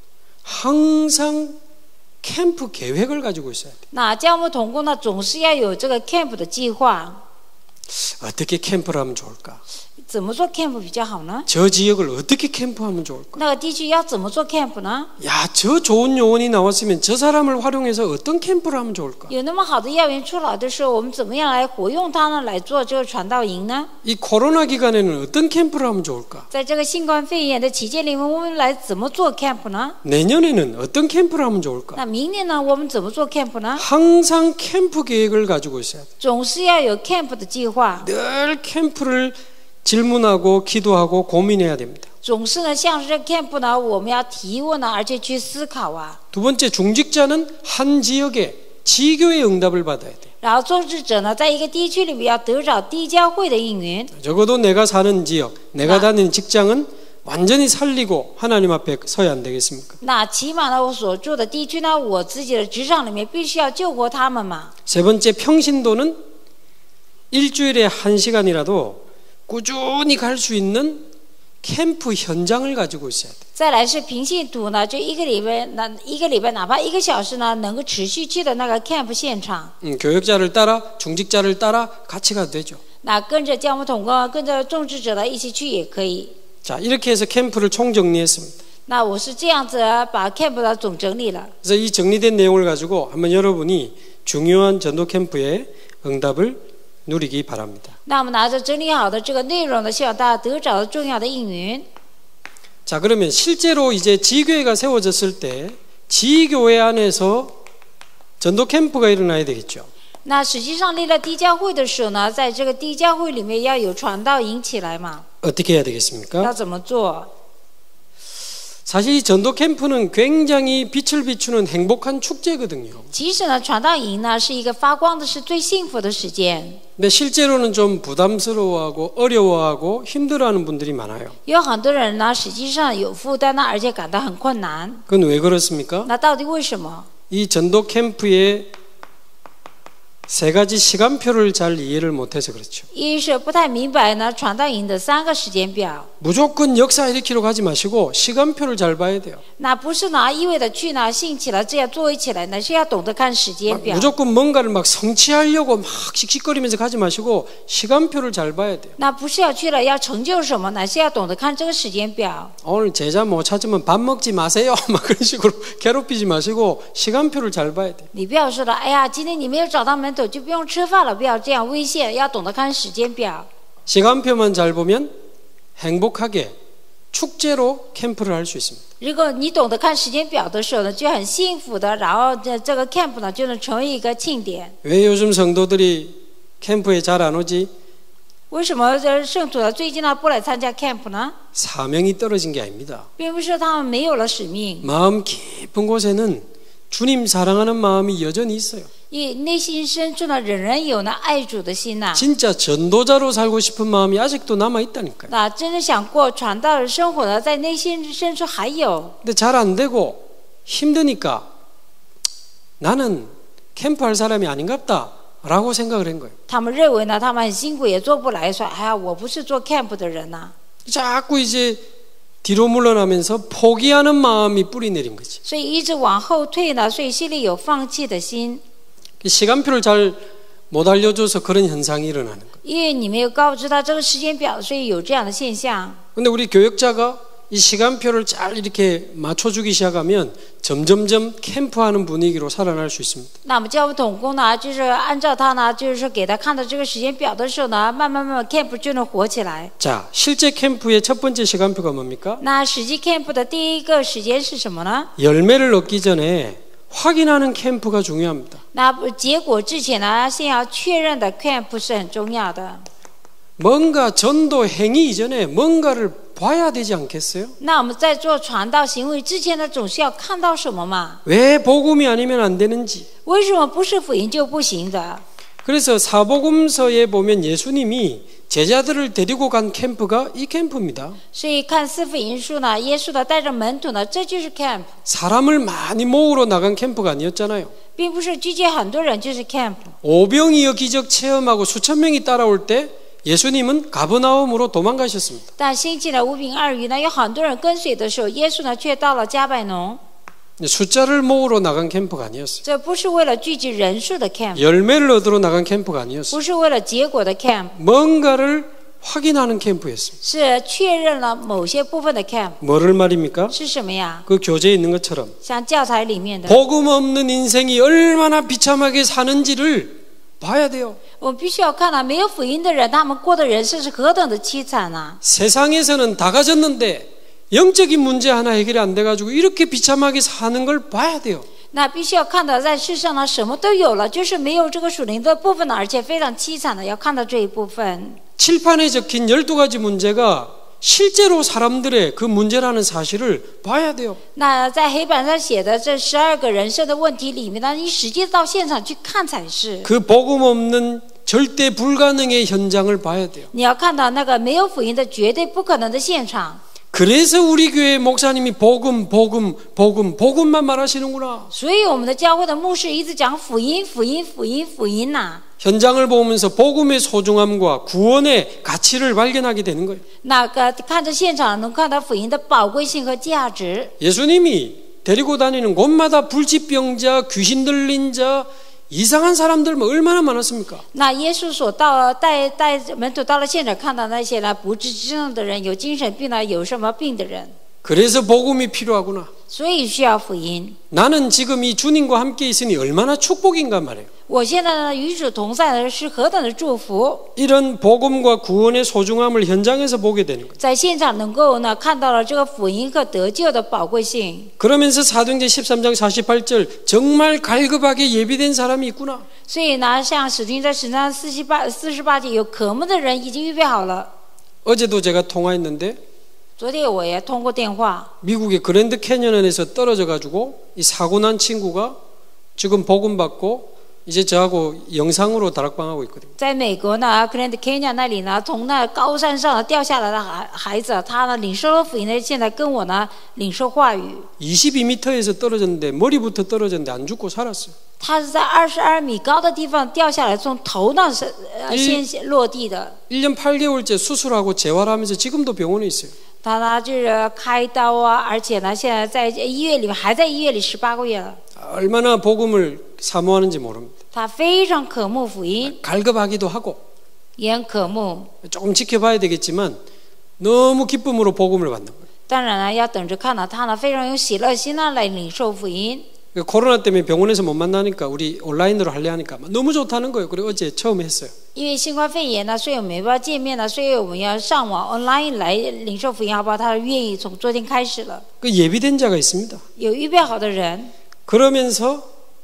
항상 캠프 계획을 가지고 있어야 돼요. 那教牧同工呢，总是要有这个 camp 的计划。 어떻게 캠프를 하면 좋을까? 怎么做 camp 比较好呢？ 저 지역을 어떻게 캠프하면 좋을까? 那个地区要怎么做 camp呢？ 야, 저 좋은 요원이 나왔으면 저 사람을 활용해서 어떤 캠프를 하면 좋을까? 有那么好的要员出来的时候，我们怎么样来活用它呢？来做这个传道营呢？ 이 코로나 기간에는 어떤 캠프를 하면 좋을까? 在这个新冠肺炎的期间里面，我们来怎么做 camp 呢？ 내년에는 어떤 캠프를 하면 좋을까? 那明年呢，我们怎么做 camp 呢？ 항상 캠프 계획을 가지고 있어야 돼. 总是要有 camp 的计划， 늘 캠프를 질문하고 기도하고 고민해야 됩니다. 总是呢，像是这 camp 呢，我们要提问呢，而且去思考啊。 두 번째, 중직자는 한 지역에 지교의 응답을 받아야 돼. 然后种植者呢，在一个地区里面要得着地教会的应允。 적어도 내가 사는 지역, 내가 다니는 직장은 완전히 살리고 하나님 앞에 서야 안 되겠습니까? 那起码呢，我所住的地区呢，我自己的职场里面必须要救活他们嘛。 세 번째 평신도는 일주일에 한 시간이라도 꾸준히 갈 수 있는 캠프 현장을 가지고 있어야 돼. 再来是平信徒呢，就一个礼拜，那一个礼拜哪怕一个小时呢，能够持续去的那个 camp 现场。 음, 교역자를 따라 중직자를 따라 같이 가도 되죠. 那跟着教牧同工，跟着种植者呢一起去也可以。 자, 이렇게 해서 캠프를 총정리했습니다. 那我是这样子把 camp 的总整理了。 그래서 이 정리된 내용을 가지고 한번 여러분이 중요한 전도 캠프의 응답을 누리기 바랍니다. 那我们拿着整理好的这个内容呢，希望大家得着重要的应允。 자, 그러면 실제로 이제 지교회가 세워졌을 때 지교회 안에서 전도 캠프가 일어나야 되겠죠. 那实际上立了地教会的时候呢，在这个地教会里面要有传道引起来嘛。 어떻게 해야 되겠습니까? 要怎么做？ 사실 이 전도 캠프는 굉장히 빛을 비추는 행복한 축제거든요. 其实呢，传道营呢是一个发光的，是最幸福的时间。 근데 실제로는 좀 부담스러워하고 어려워하고 힘들어하는 분들이 많아요. 有很多人呢，实际上有负担呢，而且感到很困难。 그건 왜 그렇습니까? 那到底为什么？ 이 전도 캠프의 세 가지 시간표를 잘 이해를 못해서 그렇죠. 一是不太明白呢传道营的三个时间表。 무조건 역사 일으키러 가지 마시고 시간표를 잘 봐야 돼요. 那不是呢一味的去呢兴起了这样作为起来呢，是要懂得看时间 막 表。 무조건 뭔가를 막 성취하려고 막 씩씩거리면서 가지 마시고 시간표를 잘 봐야 돼요. 那不是要去了要成就什么呢，是要懂得看这个时间表。 오늘 제자 못 찾으면 밥 먹지 마세요. 막 그런 식으로 괴롭히지 마시고 시간표를 잘 봐야 돼요. 你不要说了，哎呀，今天你没有找到门徒就不用吃饭了，不要这样威胁，要懂得看时间表。 시간표만 잘 보면 행복하게 축제로 캠프를 할 수 있습니다. 如果你懂得看时间表的时候呢，就很幸福的，然后这这个 camp 呢就能成为一个庆典。 왜 요즘 성도들이 캠프에 잘 안 오지? 为什么这圣徒呢最近呢不来参加 camp 呢？ 사명이 떨어진 게 아닙니다. 并不是他们没有了使命， 마음 깊은 곳에는 주님 사랑하는 마음이 여전히 있어요. 因为内心深处呢仍然有呢爱主的心呐、 진짜 전도자로 살고 싶은 마음이 아직도 남아 있다니까요. 那真正想过传道的生活呢，在内心深处还有。 근데 잘 안 되고 힘드니까 나는 캠프할 사람이 아닌갑다 라고 생각을 한 거예요. 他们认为呢，他们很辛苦也做不来，说哎呀，我不是做 camp 的人呐、 자꾸 이제 뒤로 물러나면서 포기하는 마음이 뿌리 내린 거지. 所以一直往后退呢，所以心里有放弃的心。 시간표를 잘 못 알려줘서 그런 현상이 일어나는 거예요. 因为你没有告知他这个时间表，所以有这样的现象。 근데 우리 교역자가 이 시간표를 잘 이렇게 맞춰주기 시작하면 점점점 캠프하는 분위기로 살아날 수 있습니다. 那我们教务统工呢，就是按照他呢，就是说给他看到这个时间表的时候呢，慢慢慢慢 camp 就能活起来。 자, 실제 캠프의 첫 번째 시간표가 뭡니까? 那实际 camp 的第一个时间是什么呢？ 열매를 얻기 전에 확인하는 캠프가 중요합니다. 那结果之前呢，先要确认的 camp 是很重要的。 뭔가 전도 행위 이전에 뭔가를 봐야 되지 않겠어요? 那我们在做传道行为之前呢，总是要看到什么嘛？ 왜 복음이 아니면 안 되는지. 为什么不是福音就不行的？ 그래서 사복음서에 보면 예수님이 제자들을 데리고 간 캠프가 이 캠프입니다. 所以看四福音书呢，耶稣呢带着门徒呢，这就是 camp， 사람을 많이 모으러 나간 캠프가 아니었잖아요. 并不是聚集很多人就是 camp。 오병이어 기적 체험하고 수천 명이 따라올 때 예수님은 가버나움으로 도망가셨습니다. 但兴起了五饼二鱼呢，有很多人跟随的时候，耶稣呢却到了加百农。 숫자를 모으러 나간 캠프가 아니었어요. 这不是为了聚集人数的 camp， 열매를 얻으러 나간 캠프가 아니었어요. 不是为了结果的 camp， 뭔가를 확인하는 캠프였습니다. 是确认了某些部分的 camp。 뭐를 말입니까? 是什么呀？ 그 교재에 있는 것처럼 像教材里面的， 복음 없는 인생이 얼마나 비참하게 사는지를 봐야 돼요. 我们必须要看到没有福音的人，他们过的人生是何等的凄惨啊！ 세상에서는 다 가졌는데 영적인 문제 하나 해결이 안 돼가지고 이렇게 비참하게 사는 걸 봐야 돼요. 那必须要看到，在世上呢，什么都有了，就是没有这个属灵的部分呢，而且非常凄惨的，要看到这一部分。 칠판에 적힌 열두 가지 문제가 실제로 사람들의 그 문제라는 사실을 봐야 돼요. 那在黑板上写的这十二个人生的问题里面呢，你实际到现场去看才是。 그 복음 없는 절대 불가능의 현장을 봐야 돼요. 你要看到那个没有福音的绝对不可能的现场。 그래서 우리 교회 목사님이 복음, 복음, 복음, 복음만 말하시는구나. 所以我们的教会的牧师一直讲福音，福音，福音，福音呐、 현장을 보면서 복음의 소중함과 구원의 가치를 발견하게 되는 거예요. 那个看着现场能看到福音的宝贵性和价值。 예수님이 데리고 다니는 곳마다 불치병자, 귀신 들린 자, 이상한 사람들 뭐 얼마나 많았습니까? 那耶稣所到带带门徒到了现场，看到那些呢不治之症的人，有精神病的，有什么病的人， 그래서 복음이 필요하구나. 所以需要福音。 나는 지금 이 주님과 함께 있으니 얼마나 축복인가 말이에요. 我现在呢与主同在的是何等的祝福！ 이런 복음과 구원의 소중함을 현장에서 보게 되는 거예요. 在现场能够呢看到了这个福音和得救的宝贵性。 그러면서 사도행전 십삼 장 사십팔 절 정말 갈급하게 예비된 사람이 있구나. 所以呢，像使徒行传十章四十八四十八节，有渴慕的人已经预备好了。 어제도 제가 통화했는데 昨天我也通过电话， 미국의 그랜드 캐니언에서 떨어져 가지고 이 사고 난 친구가 지금 복음 받고 이제 저하고 영상으로 다락방하고 있거든요. 在美国呢 ，Grand Canyon 那里呢，从那高山上掉下来的孩孩子，他呢领受了福音呢，现在跟我呢领受话语。 이십이 미터에서 떨어졌는데 머리부터 떨어졌는데 안 죽고 살았어요. 他是在二十二米高的地方掉下来，从头那是呃先落地的。 일 년 팔 개월째 수술하고 재활하면서 지금도 병원에 있어요. 他呢就是开刀啊，而且呢现在在医院里面还在医院里十八个月了。 얼마나 복음을 사모하는지 모릅니다. 他非常渴慕福音， 갈급하기도 하고 也很渴慕。 조금 지켜봐야 되겠지만 너무 기쁨으로 복음을 받는 거예요. 当然了，要等着看到他呢非常有喜乐心呢来领受福音。 코로나 때문에 병원에서 못 만나니까 우리 온라인으로 하려 하니까 너무 좋다는 거예요. 그리고 어제 처음 했어요. 因为新冠肺炎呢，所以我们没办法见面呢，所以我们要上网 online 来领受福音，好不好？他愿意从昨天开始了。 그 예비된 자가 있습니다. 有预备好的人， 그러면서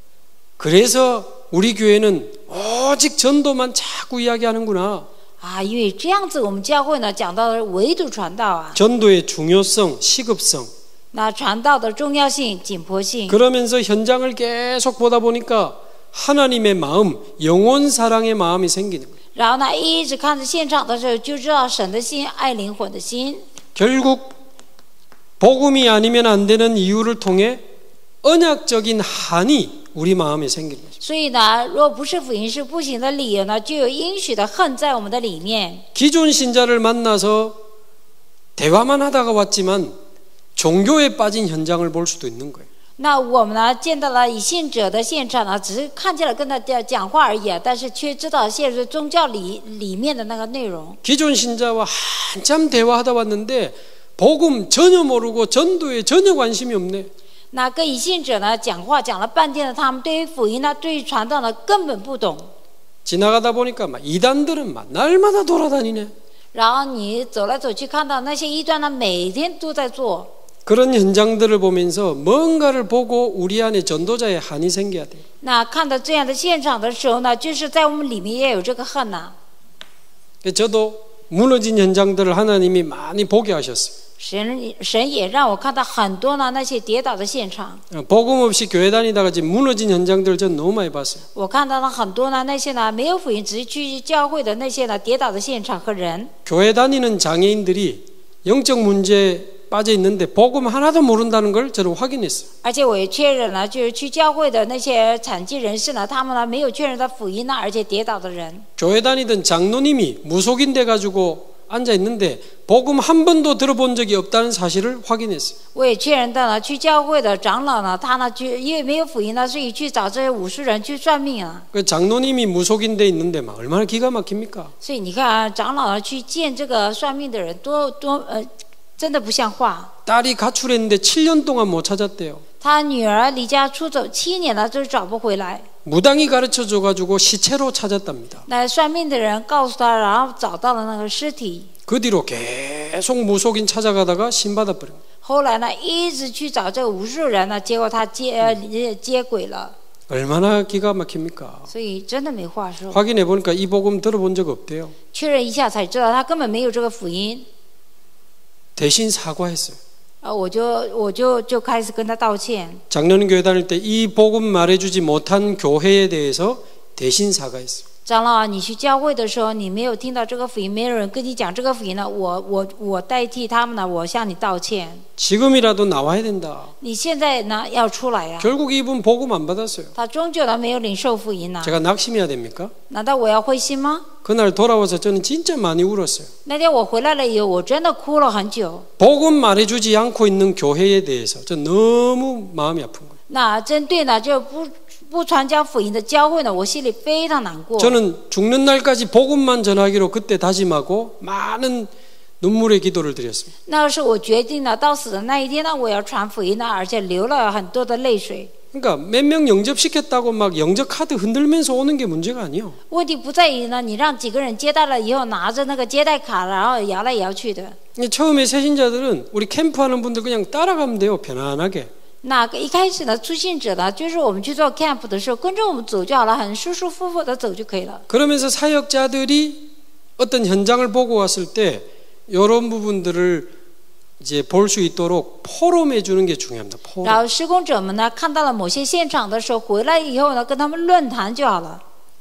그래서 우리 교회는 오직 전도만 자꾸 이야기하는구나. 啊，因为这样子，我们教会呢讲到了唯独传道啊， 전도의 중요성, 시급성. 那传道的重要性、紧迫性。 그러면서 현장을 계속 보다 보니까 하나님의 마음, 영혼 사랑의 마음이 생기는 거예요. 然后呢，一直看着现场的时候，就知道神的心、爱灵魂的心。 결국 복음이 아니면 안 되는 이유를 통해 언약적인 한이 우리 마음에 생기는 거죠. 所以呢，若不是福音是不行的理由呢，就有应许的恨在我们的里面。 기존 신자를 만나서 대화만 하다가 왔지만 종교에 빠진 현장을 볼 수도 있는 거예요. 那我们呢，见到了以信者的现场呢，只是看见了跟他讲话而已，但是却知道现实宗教里里面的那个内容。 기존 신자와 한참 대화하다 왔는데 복음 전혀 모르고 전도에 전혀 관심이 없네. 那跟以信者呢讲话讲了半天呢，他们对于福音呢，对于传道呢根本不懂。 지나가다 보니까 막 이단들은 막 날마다 돌아다니네. 然后你走来走去，看到那些异端呢，每天都在做。 그런 현장들을 보면서 뭔가를 보고 우리 안에 전도자의 한이 생겨야 돼요. 那看到这样的现场的时候呢，就是在我们里面也有这个恨呐、 저도 무너진 현장들을 하나님이 많이 보게 하셨어요. 神神也让我看到很多呢那些跌倒的现场。 복음 없이 교회 다니다가 지금 무너진 현장들을 전 너무 많이 봤어요. 我看到了很多呢那些呢没有福音，只是去教会的那些呢跌倒的现场和人。 교회 다니는 장애인들이 영적 문제에 빠져 있는데 복음 하나도 모른다는 걸 저는 확인했어요. 而且我也确认了，就是去教会的那些残疾人士呢，他们呢没有确认到福音呢，而且跌倒的人。 교회 다니던 장로님이 무속인 돼 가지고 앉아 있는데 복음 한 번도 들어본 적이 없다는 사실을 확인했어요. 我也确认到了，去教会的长老呢，他呢去因为没有福音呢，所以去找这些武术人去算命啊。 그 장로님이 무속인 돼 있는데 막 얼마나 기가 막힙니까? 所以你看啊，长老呢去见这个算命的人，多多呃，真的不像话。 딸이 가출했는데 칠 년 동안 못 찾았대요. 他女儿离家出走七年了，就是找不回来。 무당이 가르쳐 줘 가지고 시체로 찾았답니다. 那算命的人告诉他，然后找到了那个尸体。 그 뒤로 계속 무속인 찾아가다가 신받아 버린 거예요. 后来呢，一直去找这个武术人呢，结果他接呃接轨了。 얼마나 기가 막힙니까? 所以真的没话说。 확인해 보니까 이 복음 들어본 적 없대요. 确认一下才知道，他根本没有这个福音。 대신 사과했어요. 啊，我就我就就开始跟他道歉。 작년 교회 다닐 때 이 복음 말해주지 못한 교회에 대해서 대신 사과했어요. 长老，你去教会的时候，你没有听到这个福音，没有人跟你讲这个福音呢，我我我代替他们呢，我向你道歉。 지금이라도 나와야 된다. 你现在呢要出来呀、啊！ 결국 이분 복음 안 받았어요. 他终究呢没有领受福音呐、啊。 제가 낙심해야 됩니까? 难道我要灰心吗？ 그날 돌아와서 저는 진짜 많이 울었어요. 那天我回来了以后，我真的哭了很久。 복음 말해주지 않고 있는 교회에 대해서 저 너무 마음이 아픈 거예요. 那针对呢就不不传讲福音的教会呢，我心里非常难过。 저는 죽는 날까지 복음만 전하기로 그때 다짐하고 많은 눈물의 기도를 드렸습니다. 那是我决定了，到死的那一天呢，我要传福音呢，而且流了很多的泪水。 그러니까 몇 명 영접시켰다고 막 영접 카드 흔들면서 오는 게 문제가 아니에요. 问题不在于呢，你让几个人接待了以后，拿着那个接待卡，然后摇来摇去的。 처음에 새신자들은 우리 캠프하는 분들 그냥 따라가면 돼요. 편안하게. 那一开始呢，初信者呢，就是我们去做 camp 的时候，跟着我们走就好了，很舒舒服服的走就可以了。 그러면서 사역자들이 어떤 현장을 보고 왔을 때 이런 부분들을 이제 볼 수 있도록 포럼해 주는 게 중요합니다. 然 포럼. 后施工者们呢，看到了某些现场的时候，回来以后呢，跟他们论坛就好了。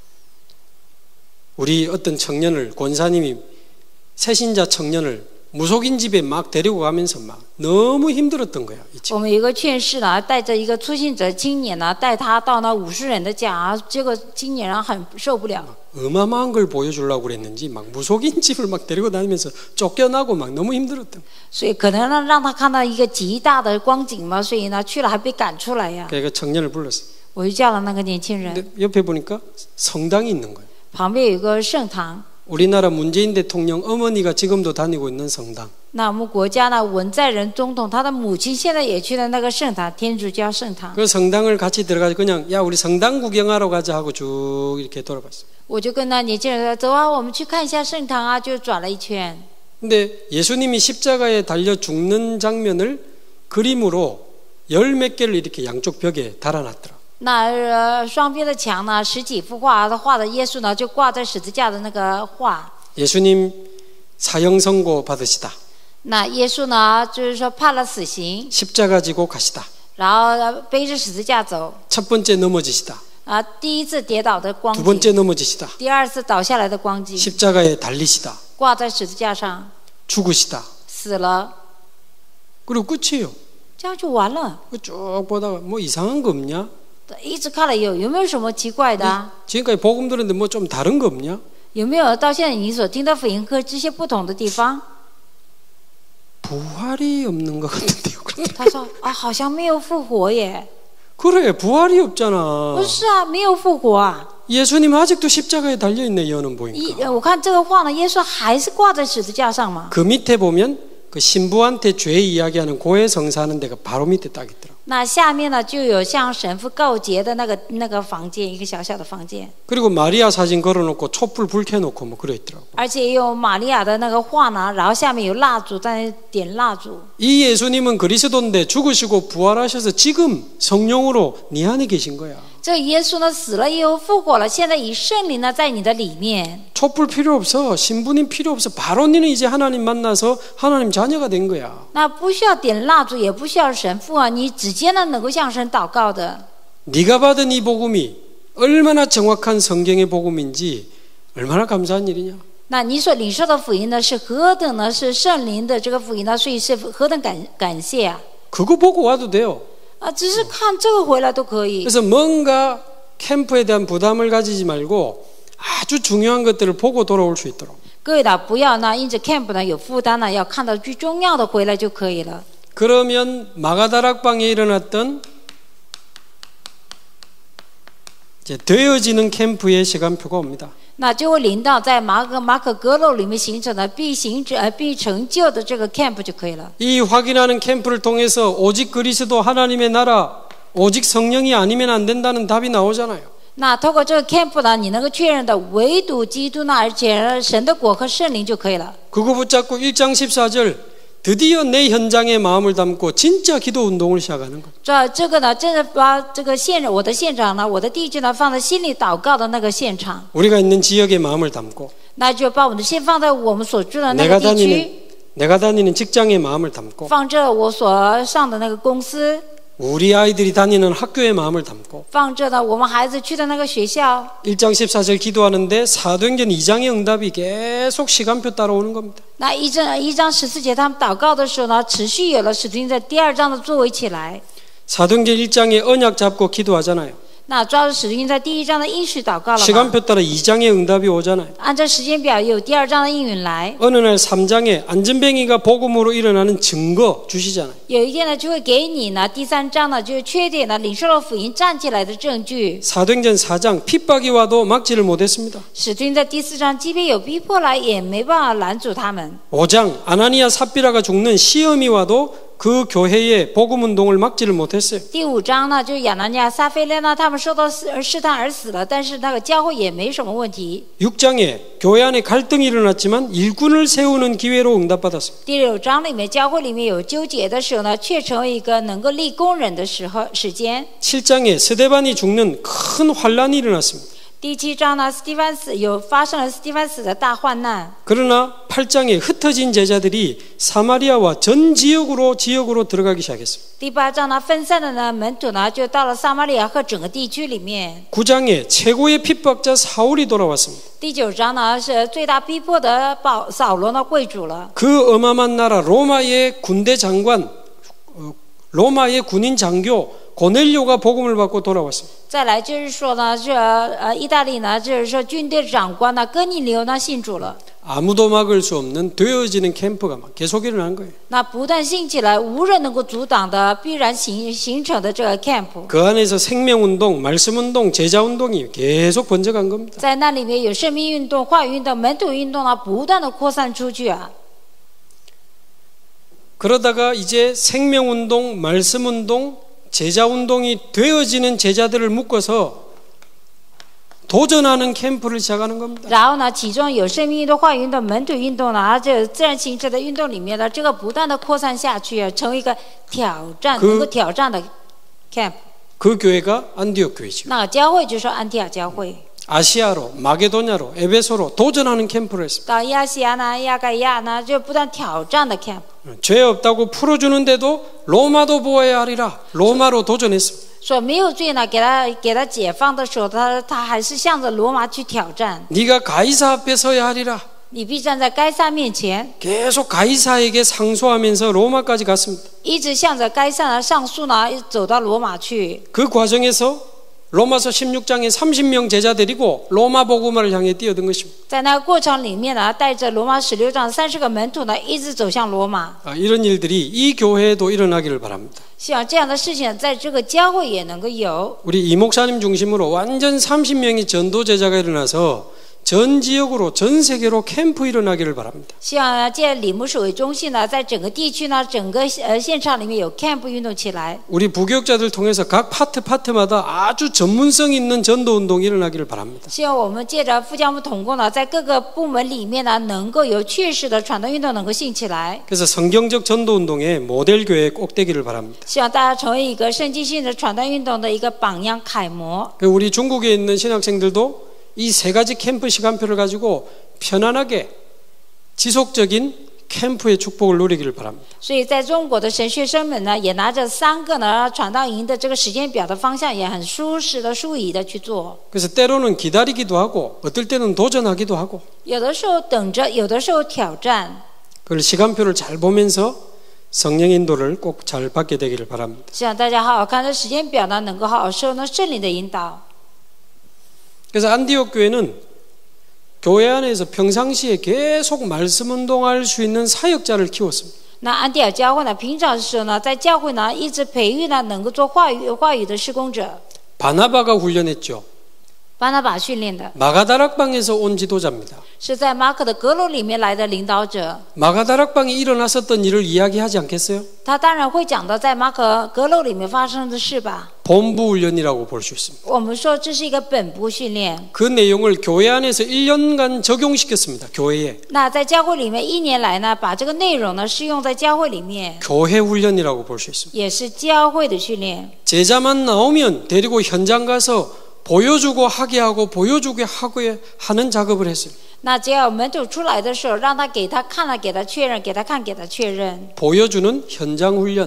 우리 어떤 청년을 권사님이 새신자 청년을 무속인 집에 막 데리고 가면서 막 너무 힘들었던 거야. 이 친구. 我们有一个劝士呢，带着一个初信者青年呢，带他到那五十人的家，结果青年人很受不了。 어마어마한 걸 보여주려고 그랬는지 막 무속인 집을 막 데리고 다니면서 쫓겨나고 막 너무 힘들었던. 所以可能呢，让他看到一个极大的光景嘛，所以呢，去了还被赶出来呀。 그러니까 청년을 불렀어. 我就叫了那个年轻人， 근데 옆에 보니까 성당이 있는 거예요. 旁边有一个圣堂。 우리나라 문재인 대통령 어머니가 지금도 다니고 있는 성당. 那我们国家呢，文在寅总统他的母亲现在也去了那个圣堂，天主教圣堂。 그 성당을 같이 들어가서 그냥 야 우리 성당 구경하러 가자 하고 쭉 이렇게 돌아봤어요. 我就跟那年轻人说：“走啊，我们去看一下圣堂啊！”就转了一圈。 근데 예수님이 십자가에 달려 죽는 장면을 그림으로 열 몇 개를 이렇게 양쪽 벽에 달아놨더라. 那呃，双边的墙呢，十几幅画，他画的耶稣呢，就挂在十字架的那个画。 예수님 사형 선고 받으시다. 那耶稣呢，就是说判了死刑， 십자가 지고 가시다. 然后背着十字架走。 첫 번째 넘어지시다. 啊，第一次跌倒的光 두 景， 번째 넘어지시다. 第二次倒下来的光景， 십자가에 달리시다. 挂在十字架上 죽으시다. 死了， 그리고 끝이에요. 这样就完了。 쭉 보다가 뭐 이상한 거 없냐? 一直看了有有没有什么奇怪的、啊？ 지금까지 복음 들었는데 뭐 좀 다른 거 없냐? 有没有到现在你所听的福音和这些不同的地方？ 부활이 없는 것 같은데요. 他说啊，好像没有复活耶。 그래 부활이 없잖아. 不是啊，没有复活啊。 예수님 아직도 십자가에 달려 있네. 여는 一 보니까. 我看这个画呢，耶稣还是挂在十字架上嘛。 그 밑에 보면 그 신부한테 죄 이야기하는 고해 성사하는 데가 바로 밑에 딱 있더라. 那下面呢，就有向神父告诫的那个那个房间，一个小小的房间， 그리고 마리아 사진 걸어놓고 촛불 불 켜놓고 뭐 그래 있더라고. 而且也有玛利亚的那个画呢，然后下面有蜡烛在那点蜡烛。 이 예수님은 그리스도인데 죽으시고 부활하셔서 지금 성령으로 네 안에 계신 거야. 这耶稣呢死了以后复活了，现在以圣灵呢在你的里面。 촛불 필요 없어. 신부님 필요 없어. 바로 너는 이제 하나님 만나서 하나님 자녀가 된 거야. 那不需要点蜡烛，也不需要神父啊，你直接呢能够向神祷告的。 네가 받은 이 복음이 얼마나 정확한 성경의 복음인지 얼마나 감사한 일이냐. 那你所领受的福音呢，是何等呢？是圣灵的这个福音呢，所以是何等感感谢啊！ 그거 보고 와도 돼요. 啊，只是看这个回来都可以。 그래서 뭔가 캠프에 대한 부담을 가지지 말고 아주 중요한 것들을 보고 돌아올 수 있도록. 各位的不要呢，因着 camp 呢有负担呢，要看到最重要的回来就可以了。 그러면 마가다락방에 일어났던 이제 되어지는 캠프의 시간표가 옵니다. 那就会临到在马可马可格路里面形成的必行者呃必成就的这个 camp 就可以了。 이 확인하는 캠프를 통해서 오직 그리스도 하나님의 나라 오직 성령이 아니면 안 된다는 답이 나오잖아요. 那透过这个 camp 呢，你能够确认的唯独基督呢，而且神的果和圣灵就可以了。 그거 붙잡고 일 장 십사 절 드디어 내 현장에 마음을 담고 진짜 기도 운동을 시작하는 것. 这这个呢，正是把这个现我的现场呢，我的地区呢，放在心里祷告的那个现场。 우리가 있는 지역에 마음을 담고 那就把我们的心放在我们所住的那 내가 个地区， 다니는 내가 다니는 직장에 마음을 담고 放这我所上的那个公司， 우리 아이들이 다니는 학교의 마음을 담고 放着呢我们孩子去的那个学校。 일 장 십사 절 기도하는데 사도행전 이 장의 응답이 계속 시간표 따라오는 겁니다. 那一章一章十四节他们祷告的时候呢，持续有了使徒行传第二章的作为起来。 사도행전 일 장에 언약 잡고 기도하잖아요. 那抓住使徒行传第一章的应许祷告了吗？ 시간표 따라 이 장의 응답이 오잖아요. 按照时间表有第二章的应允来。 어느 날 삼 장에 안전뱅이가 복음으로 일어나는 증거 주시잖아요. 有一天呢，就会给你呢第三章呢，就是确定呢领受了福音站起来的证据。 사도행전 사 장 핍박이 와도 막지를 못했습니다. 使徒行传第四章，即便有逼迫来，也没办法拦阻他们。 오 장 아나니아 삽비라가 죽는 시험이 와도 그 교회의 복음 운동을 막지를 못했어요. 第五章呢，就是亚拿尼亚、撒非勒呢，他们受到试探而死了，但是那个教会也没什么问题。 육 장에 교회 안에 갈등이 일어났지만 일꾼을 세우는 기회로 응답받았습니다. 第六章里面，教会里面有纠结的时候呢，却成为一个能够立工人的时候时间。 칠 장에 스데반이 죽는 큰 환란이 일어났습니다. 第七章呢，斯蒂凡死有发生了斯蒂凡死的大患难。 그러나 팔 장에 흩어진 제자들이 사마리아와 전 지역으로 지역으로 들어가기 시작했습니다. 第八章呢，分散的呢门徒呢，就到了撒玛利亚和整个地区里面。 구 장에 최고의 핍박자 사울이 돌아왔습니다. 第九章呢，是最大逼迫的保扫罗呢归主了。 그 어마어마한 나라 로마의 군대 장관, 로마의 군인 장교 고넬료가 복음을 받고 돌아왔습니다. 再来就是说呢，这呃意大利呢，就是说军队长官呢哥尼流呢信主了。 아무도 막을 수 없는 되어지는 캠프가 막 계속 일어난 거예요. 那不断兴起来，无人能够阻挡的，必然形形成的这个 camp。 그 안에서 생명운동, 말씀운동, 제자운동이 계속 번져간 겁니다. 在那里面有生命运动、话语运动、门徒运动呢，不断的扩散出去啊。 그러다가 이제 생명운동, 말씀운동, 제자운동이 되어지는 제자들을 묶어서 도전하는 캠프를 시작하는 겁니다. 然后呢，其中有生命运动、话语运动、门徒运动呢，而这自然形成的运动里面呢，这个不断的扩散下去，成为一个挑战，能够挑战的 camp。 그 교회가 안디옥 교회죠. 那教会就是安提亚教会。 아시아로, 마게도냐로, 에베소로 도전하는 캠프를 했습니다. 到亚细亚呢、亚该亚呢，就不断挑战的 camp。 죄 없다고 풀어주는데도 로마도 보아야 하리라. 로마로 도전했습니다. 说没有罪呢，给他给他解放的时候，他他还是向着罗马去挑战。 네가 가이사 앞에 서야 하리라. 你必站在该撒面前， 계속 가이사에게 상소하면서 로마까지 갔습니다. 一直向着该撒呢上诉呢，一直走到罗马去。 그 과정에서 로마서 십육 장에 삼십 명 제자 데리고 로마 복음화를 향해 뛰어든 것입니다. 在那个过程里面呢，带着罗马十六章三十个门徒呢，一直走向罗马。 아, 이런 일들이 이 교회에도 일어나기를 바랍니다. 希望这样的事情在这个教会也能够有。 우리 이 목사님 중심으로 완전 삼십 명의 전도 제자가 일어나서 전 지역으로 전 세계로 캠프 일어나기를 바랍니다. 希望借李牧师为中心呢，在整个地区呢，整个呃现场里面有 camp 运动起来。 우리 부교육자들 통해서 각 파트 파트마다 아주 전문성 있는 전도 운동이 일어나기를 바랍니다. 希望我们借着副教牧同工呢，在各个部门里面呢，能够有确实的传道运动能够兴起来。 그래서 성경적 전도 운동의 모델 교회 꼭 되기를 바랍니다. 希望大家成为一个圣经性的传道运动的一个榜样楷模。 우리 중국에 있는 신학생들도 이 세 가지 캠프 시간표를 가지고 편안하게 지속적인 캠프의 축복을 누리기를 바랍니다. 所以在中国的神学生们呢，也拿着三个呢传道营的这个时间表的方向，也很舒适的、舒宜的去做。 그래서 때로는 기다리기도 하고 어떨 때는 도전하기도 하고 有的时候等着，有的时候挑战。 그걸 시간표를 잘 보면서 성령 인도를 꼭 잘 받게 되기를 바랍니다. 希望大家好好看这时间表呢，能够好好受呢圣灵的引导。 그래서 안디옥 교회는 교회 안에서 평상시에 계속 말씀 운동할 수 있는 사역자를 키웠습니다. 那安提阿教会呢，平常的时候呢，在教会呢，一直培育呢，能够做话语话语的施工者。 바나바가 훈련했죠. 巴拿巴训练的， 마가다락방에서 온 지도자입니다. 是在马可的阁楼里面来的领导者。 마가다락방에 일어났었던 일을 이야기하지 않겠어요? 他当然会讲到在马可阁楼里面发生的事吧。 본부 훈련이라고 볼 수 있습니다. 我们说这是一个本部训练。 그 내용을 교회 안에서 일 년간 적용시켰습니다. 교회에. 那在教会里面一年来呢，把这个内容呢适用在教会里面， 교회 훈련이라고 볼 수 있습니다. 也是教会的训练。 제자만 나오면 데리고 현장 가서 보여주고 하게 하고 보여주게 하고 하는 작업을 했어요. 那只要门徒出来的时候，让他给他看了，给他确认，给他看，给他确认。 보여주는 현장 훈련.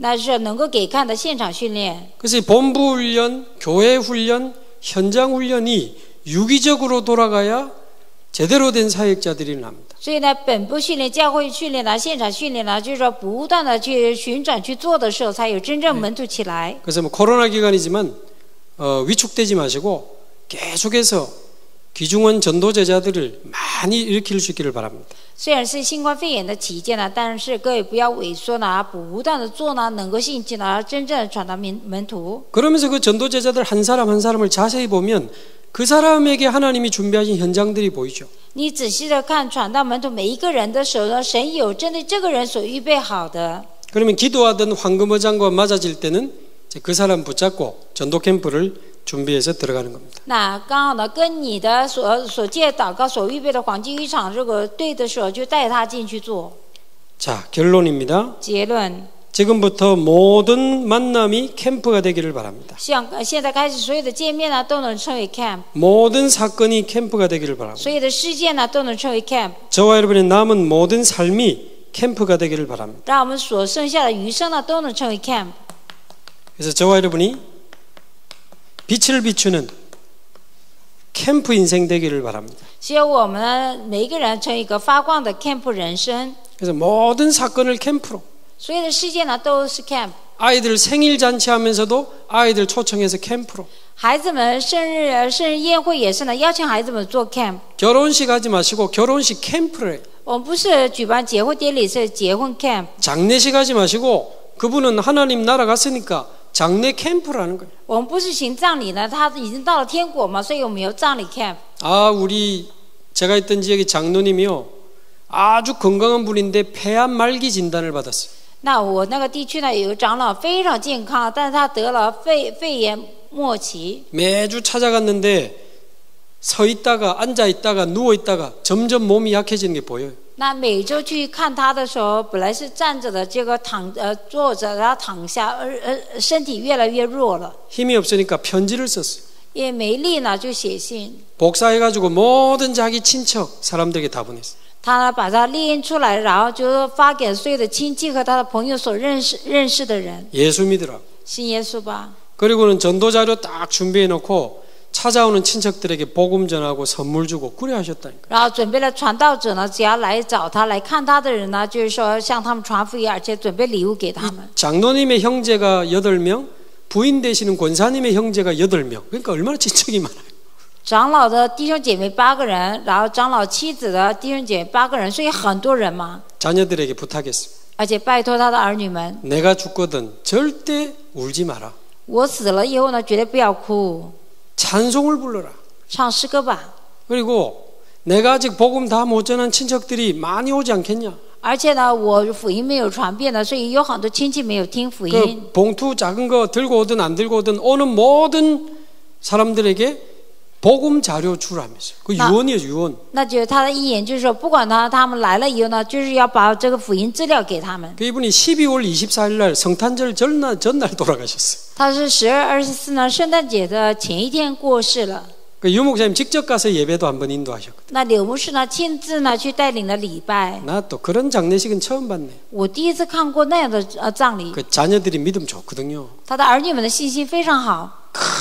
那是能够给看的现场训练。 그래서 본부 훈련, 교회 훈련, 현장 훈련이 유기적으로 돌아가야 제대로 된 사역자들이 납니다. 所以呢，本部训练、教会训练呢、现场训练呢，就是说不断的去旋转去做的时候，才有真正门徒起来。 그래서 뭐 코로나 기간이지만 어, 위축되지 마시고 계속해서 귀중한 전도 제자들을 많이 일으킬 수 있기를 바랍니다. 虽然是新冠肺炎的期间呢，但是各位不要萎缩呢，不断的做呢，能够兴起呢，真正传到门门徒。 그러면서 그 전도 제자들 한 사람 한 사람을 자세히 보면 그 사람에게 하나님이 준비하신 현장들이 보이죠. 你仔细的看传道门徒每一个人的时候呢，神有针对这个人所预备好的。 그러면 기도하던 황금어장과 맞아질 때는 이제 그 사람 붙잡고 전도 캠프를 준비해서 들어가는 겁니다. 那刚好呢，跟你的所所借祷告所预备的黄金浴场这个对的时候，就带他进去做。 자, 결론입니다. 结论， 지금부터 모든 만남이 캠프가 되기를 바랍니다. 像现在开始，所有的见面呢都能称为 camp， 모든 사건이 캠프가 되기를 바랍니다. 所有的事件呢都能称为 camp， 저와 여러분의 남은 모든 삶이 캠프가 되기를 바랍니다. 让我们所剩下的余生呢都能称为 camp。 그래서 저와 여러분이 빛을 비추는 캠프 인생 되기를 바랍니다. 希望我们呢每一个人成为一个发光的 camp 人生， 그래서 모든 사건을 캠프로, 所有的事件呢都是 camp。 아이들 생일 잔치하면서도 아이들 초청해서 캠프로, 孩子们生日生日宴会也是呢，邀请孩子们做 camp。 결혼식 하지 마시고 결혼식 캠프를 해요. 我们不是举办结婚典礼，是结婚 camp。 장례식 하지 마시고 그분은 하나님 나라 갔으니까 장례 캠프라는 거예요. 我们不是行葬礼呢，他已经到了天国嘛，所以我们有葬礼 camp。 아, 우리 제가 있던 지역의 장로님이요, 아주 건강한 분인데 폐암 말기 진단을 받았어요. 那我那个地区呢，有个长老非常健康，但是他得了肺肺炎末期。 매주 찾아갔는데 서 있다가 앉아 있다가 누워 있다가 점점 몸이 약해지는 게 보여요. 那每周去看他的时候，本来是站着的，结果躺呃坐着，然后躺下，而而身体越来越弱了。 힘이 없으니까 편지를 썼어요. 因为没力呢，就写信。 복사해가지고 모든 자기 친척 사람들에게 다 보냈어요. 他呢把它列印出来，然后就发给所有的亲戚和他的朋友所认识认识的人。 예수 믿으라고. 信耶稣吧。 그리고는 전도 자료 딱 준비해 놓고 찾아오는 친척들에게 복음 전하고 선물 주고 그래 하셨다니까. 然后准备了传道者呢，只要来找他来看他的人呢，就是说向他们传福音，而且准备礼物给他们。 장로님의 형제가 여덟 명, 부인 되시는 권사님의 형제가 여덟 명. 그러니까 얼마나 친척이 많아요. 长老的弟兄姐妹八个人，然后长老妻子的弟兄姐妹八个人，所以很多人嘛。 자녀들에게 부탁했어요. 而且拜托他的儿女们， 내가 죽거든 절대 울지 마라. 我死了以后呢，绝对不要哭， 찬송을 불러라. 唱诗歌吧。 그리고 내가 아직 복음 다 못 전한 친척들이 많이 오지 않겠냐. 而且呢，我福音没有传遍的，所以有很多亲戚没有听福音。 그 봉투 작은 거 들고 오든 안 들고 오든 오는 모든 사람들에게 복음 자료 주라면서. 그 유언이에요, 유언. 那就是他的意言，就是说，不管他他们来了以后呢，就是要把这个福音资料给他们。 그 이분이 십이월 이십사일 날 성탄절 전날 전날 돌아가셨어요. 他是十二二十四呢，圣诞节的前一天过世了。 그 유 목사님 직접 가서 예배도 한번 인도하셨거든요. 那柳牧师呢，亲自呢去带领了礼拜。 나 또 그런 장례식은 처음 봤네. 我第一次看过那样的呃葬礼， 그 자녀들이 믿음 좋거든요. 他的儿女们的信心非常好。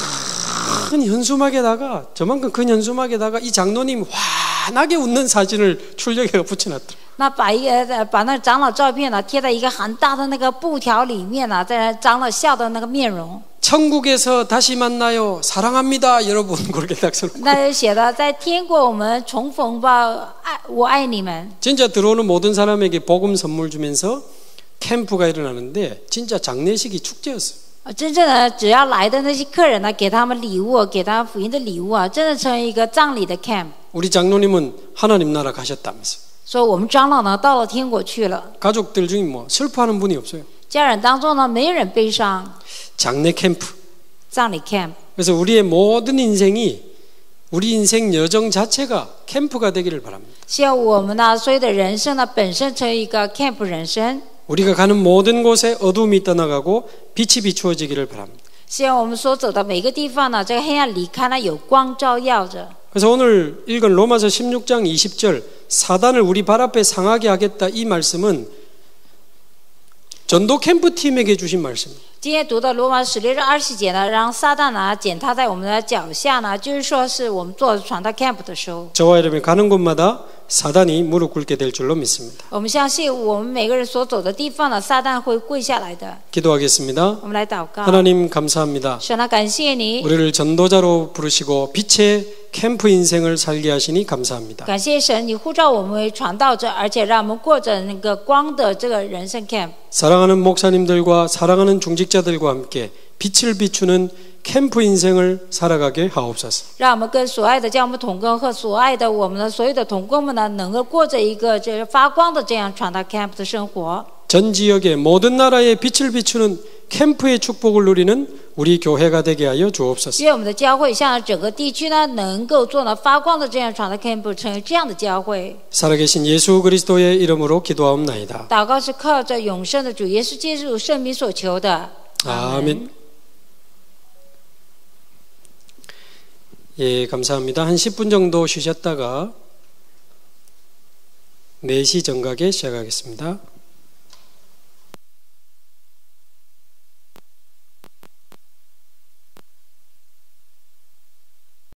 큰 현수막에다가 저만큼 큰 현수막에다가 이 장로님 환하게 웃는 사진을 출력해서 붙여놨더라. 那把一个把那长老照片呢贴在一个很大的那个布条里面呢，在长老笑的那个面容。 천국에서 다시 만나요. 사랑합니다. 여러분 그렇게 딱 써놓고. 那就写的在天国我们重逢吧，爱我爱你们。 진짜 들어오는 모든 사람에게 복음 선물 주면서 캠프가 일어나는데 진짜 장례식이 축제였어요. 真正的只要来的那些客人呢，给他们礼物，给他们福音的礼物啊，真的成为一个葬礼的 camp。 우리 장로님은 하나님 나라 가셨다면서. 所以我们长老呢到了天国去了， 가족들 중에 뭐 슬퍼하는 분이 없어요. 家人当中呢没有人悲伤。 장례 캠프. 葬礼 camp。 그래서 우리의 모든 인생이 우리 인생 여정 자체가 캠프가 되기를 바랍니다. 希望我们呢所有的人生呢本身成为一个 camp 人生。 우리가 가는 모든 곳에 어둠이 떠나가고 빛이 비추어지기를 바랍니다. 希望我们所走的每个地方呢，这个黑暗离开呢，有光照耀着。 그래서 오늘 읽은 로마서 십육 장 이십 절 사단을 우리 발 앞에 상하게 하겠다 이 말씀은 전도 캠프 팀에게 주신 말씀입니다. 今天读的罗马十六章二十节呢，让撒旦呢践踏在我们的脚下呢，就是说是我们做传道 camp 的时候， 저와 여러분이 가는 곳마다 사단이 무릎 꿇게 될 줄로 믿습니다. 我们相信我们每个人所走的地方呢，撒旦会跪下来的。 기도하겠습니다. 我们来祷告， 하나님 감사합니다. 神啊，感谢你， 우리를 전도자로 부르시고 빛의 캠프 인생을 살게 하시니 감사합니다. 感谢神，你呼召我们为传道者，而且让我们过着那个光的这个人生 camp。 사랑하는 목사님들과 사랑하는 중직자들과 함께 빛을 비추는 캠프 인생을 살아가게 하옵소서. 让我们跟所爱的教牧同工和所爱的我们的所有的同工们呢，能够过着一个这个发光的这样传道 camp 的生活。 전 지역의 모든 나라에 빛을 비추는 캠프의 축복을 누리는 우리 교회가 되게 하여 주옵소서. 愿我们的教会像整个地区呢，能够做到发光的这样传道 camp， 成为这样的教会。 살아계신 예수 그리스도의 이름으로 기도하옵나이다. 祷告是靠着永生的主耶稣基督圣名所求的。 아멘. 예, 감사합니다. 한 십 분 정도 쉬셨다가 네 시 정각에 시작하겠습니다.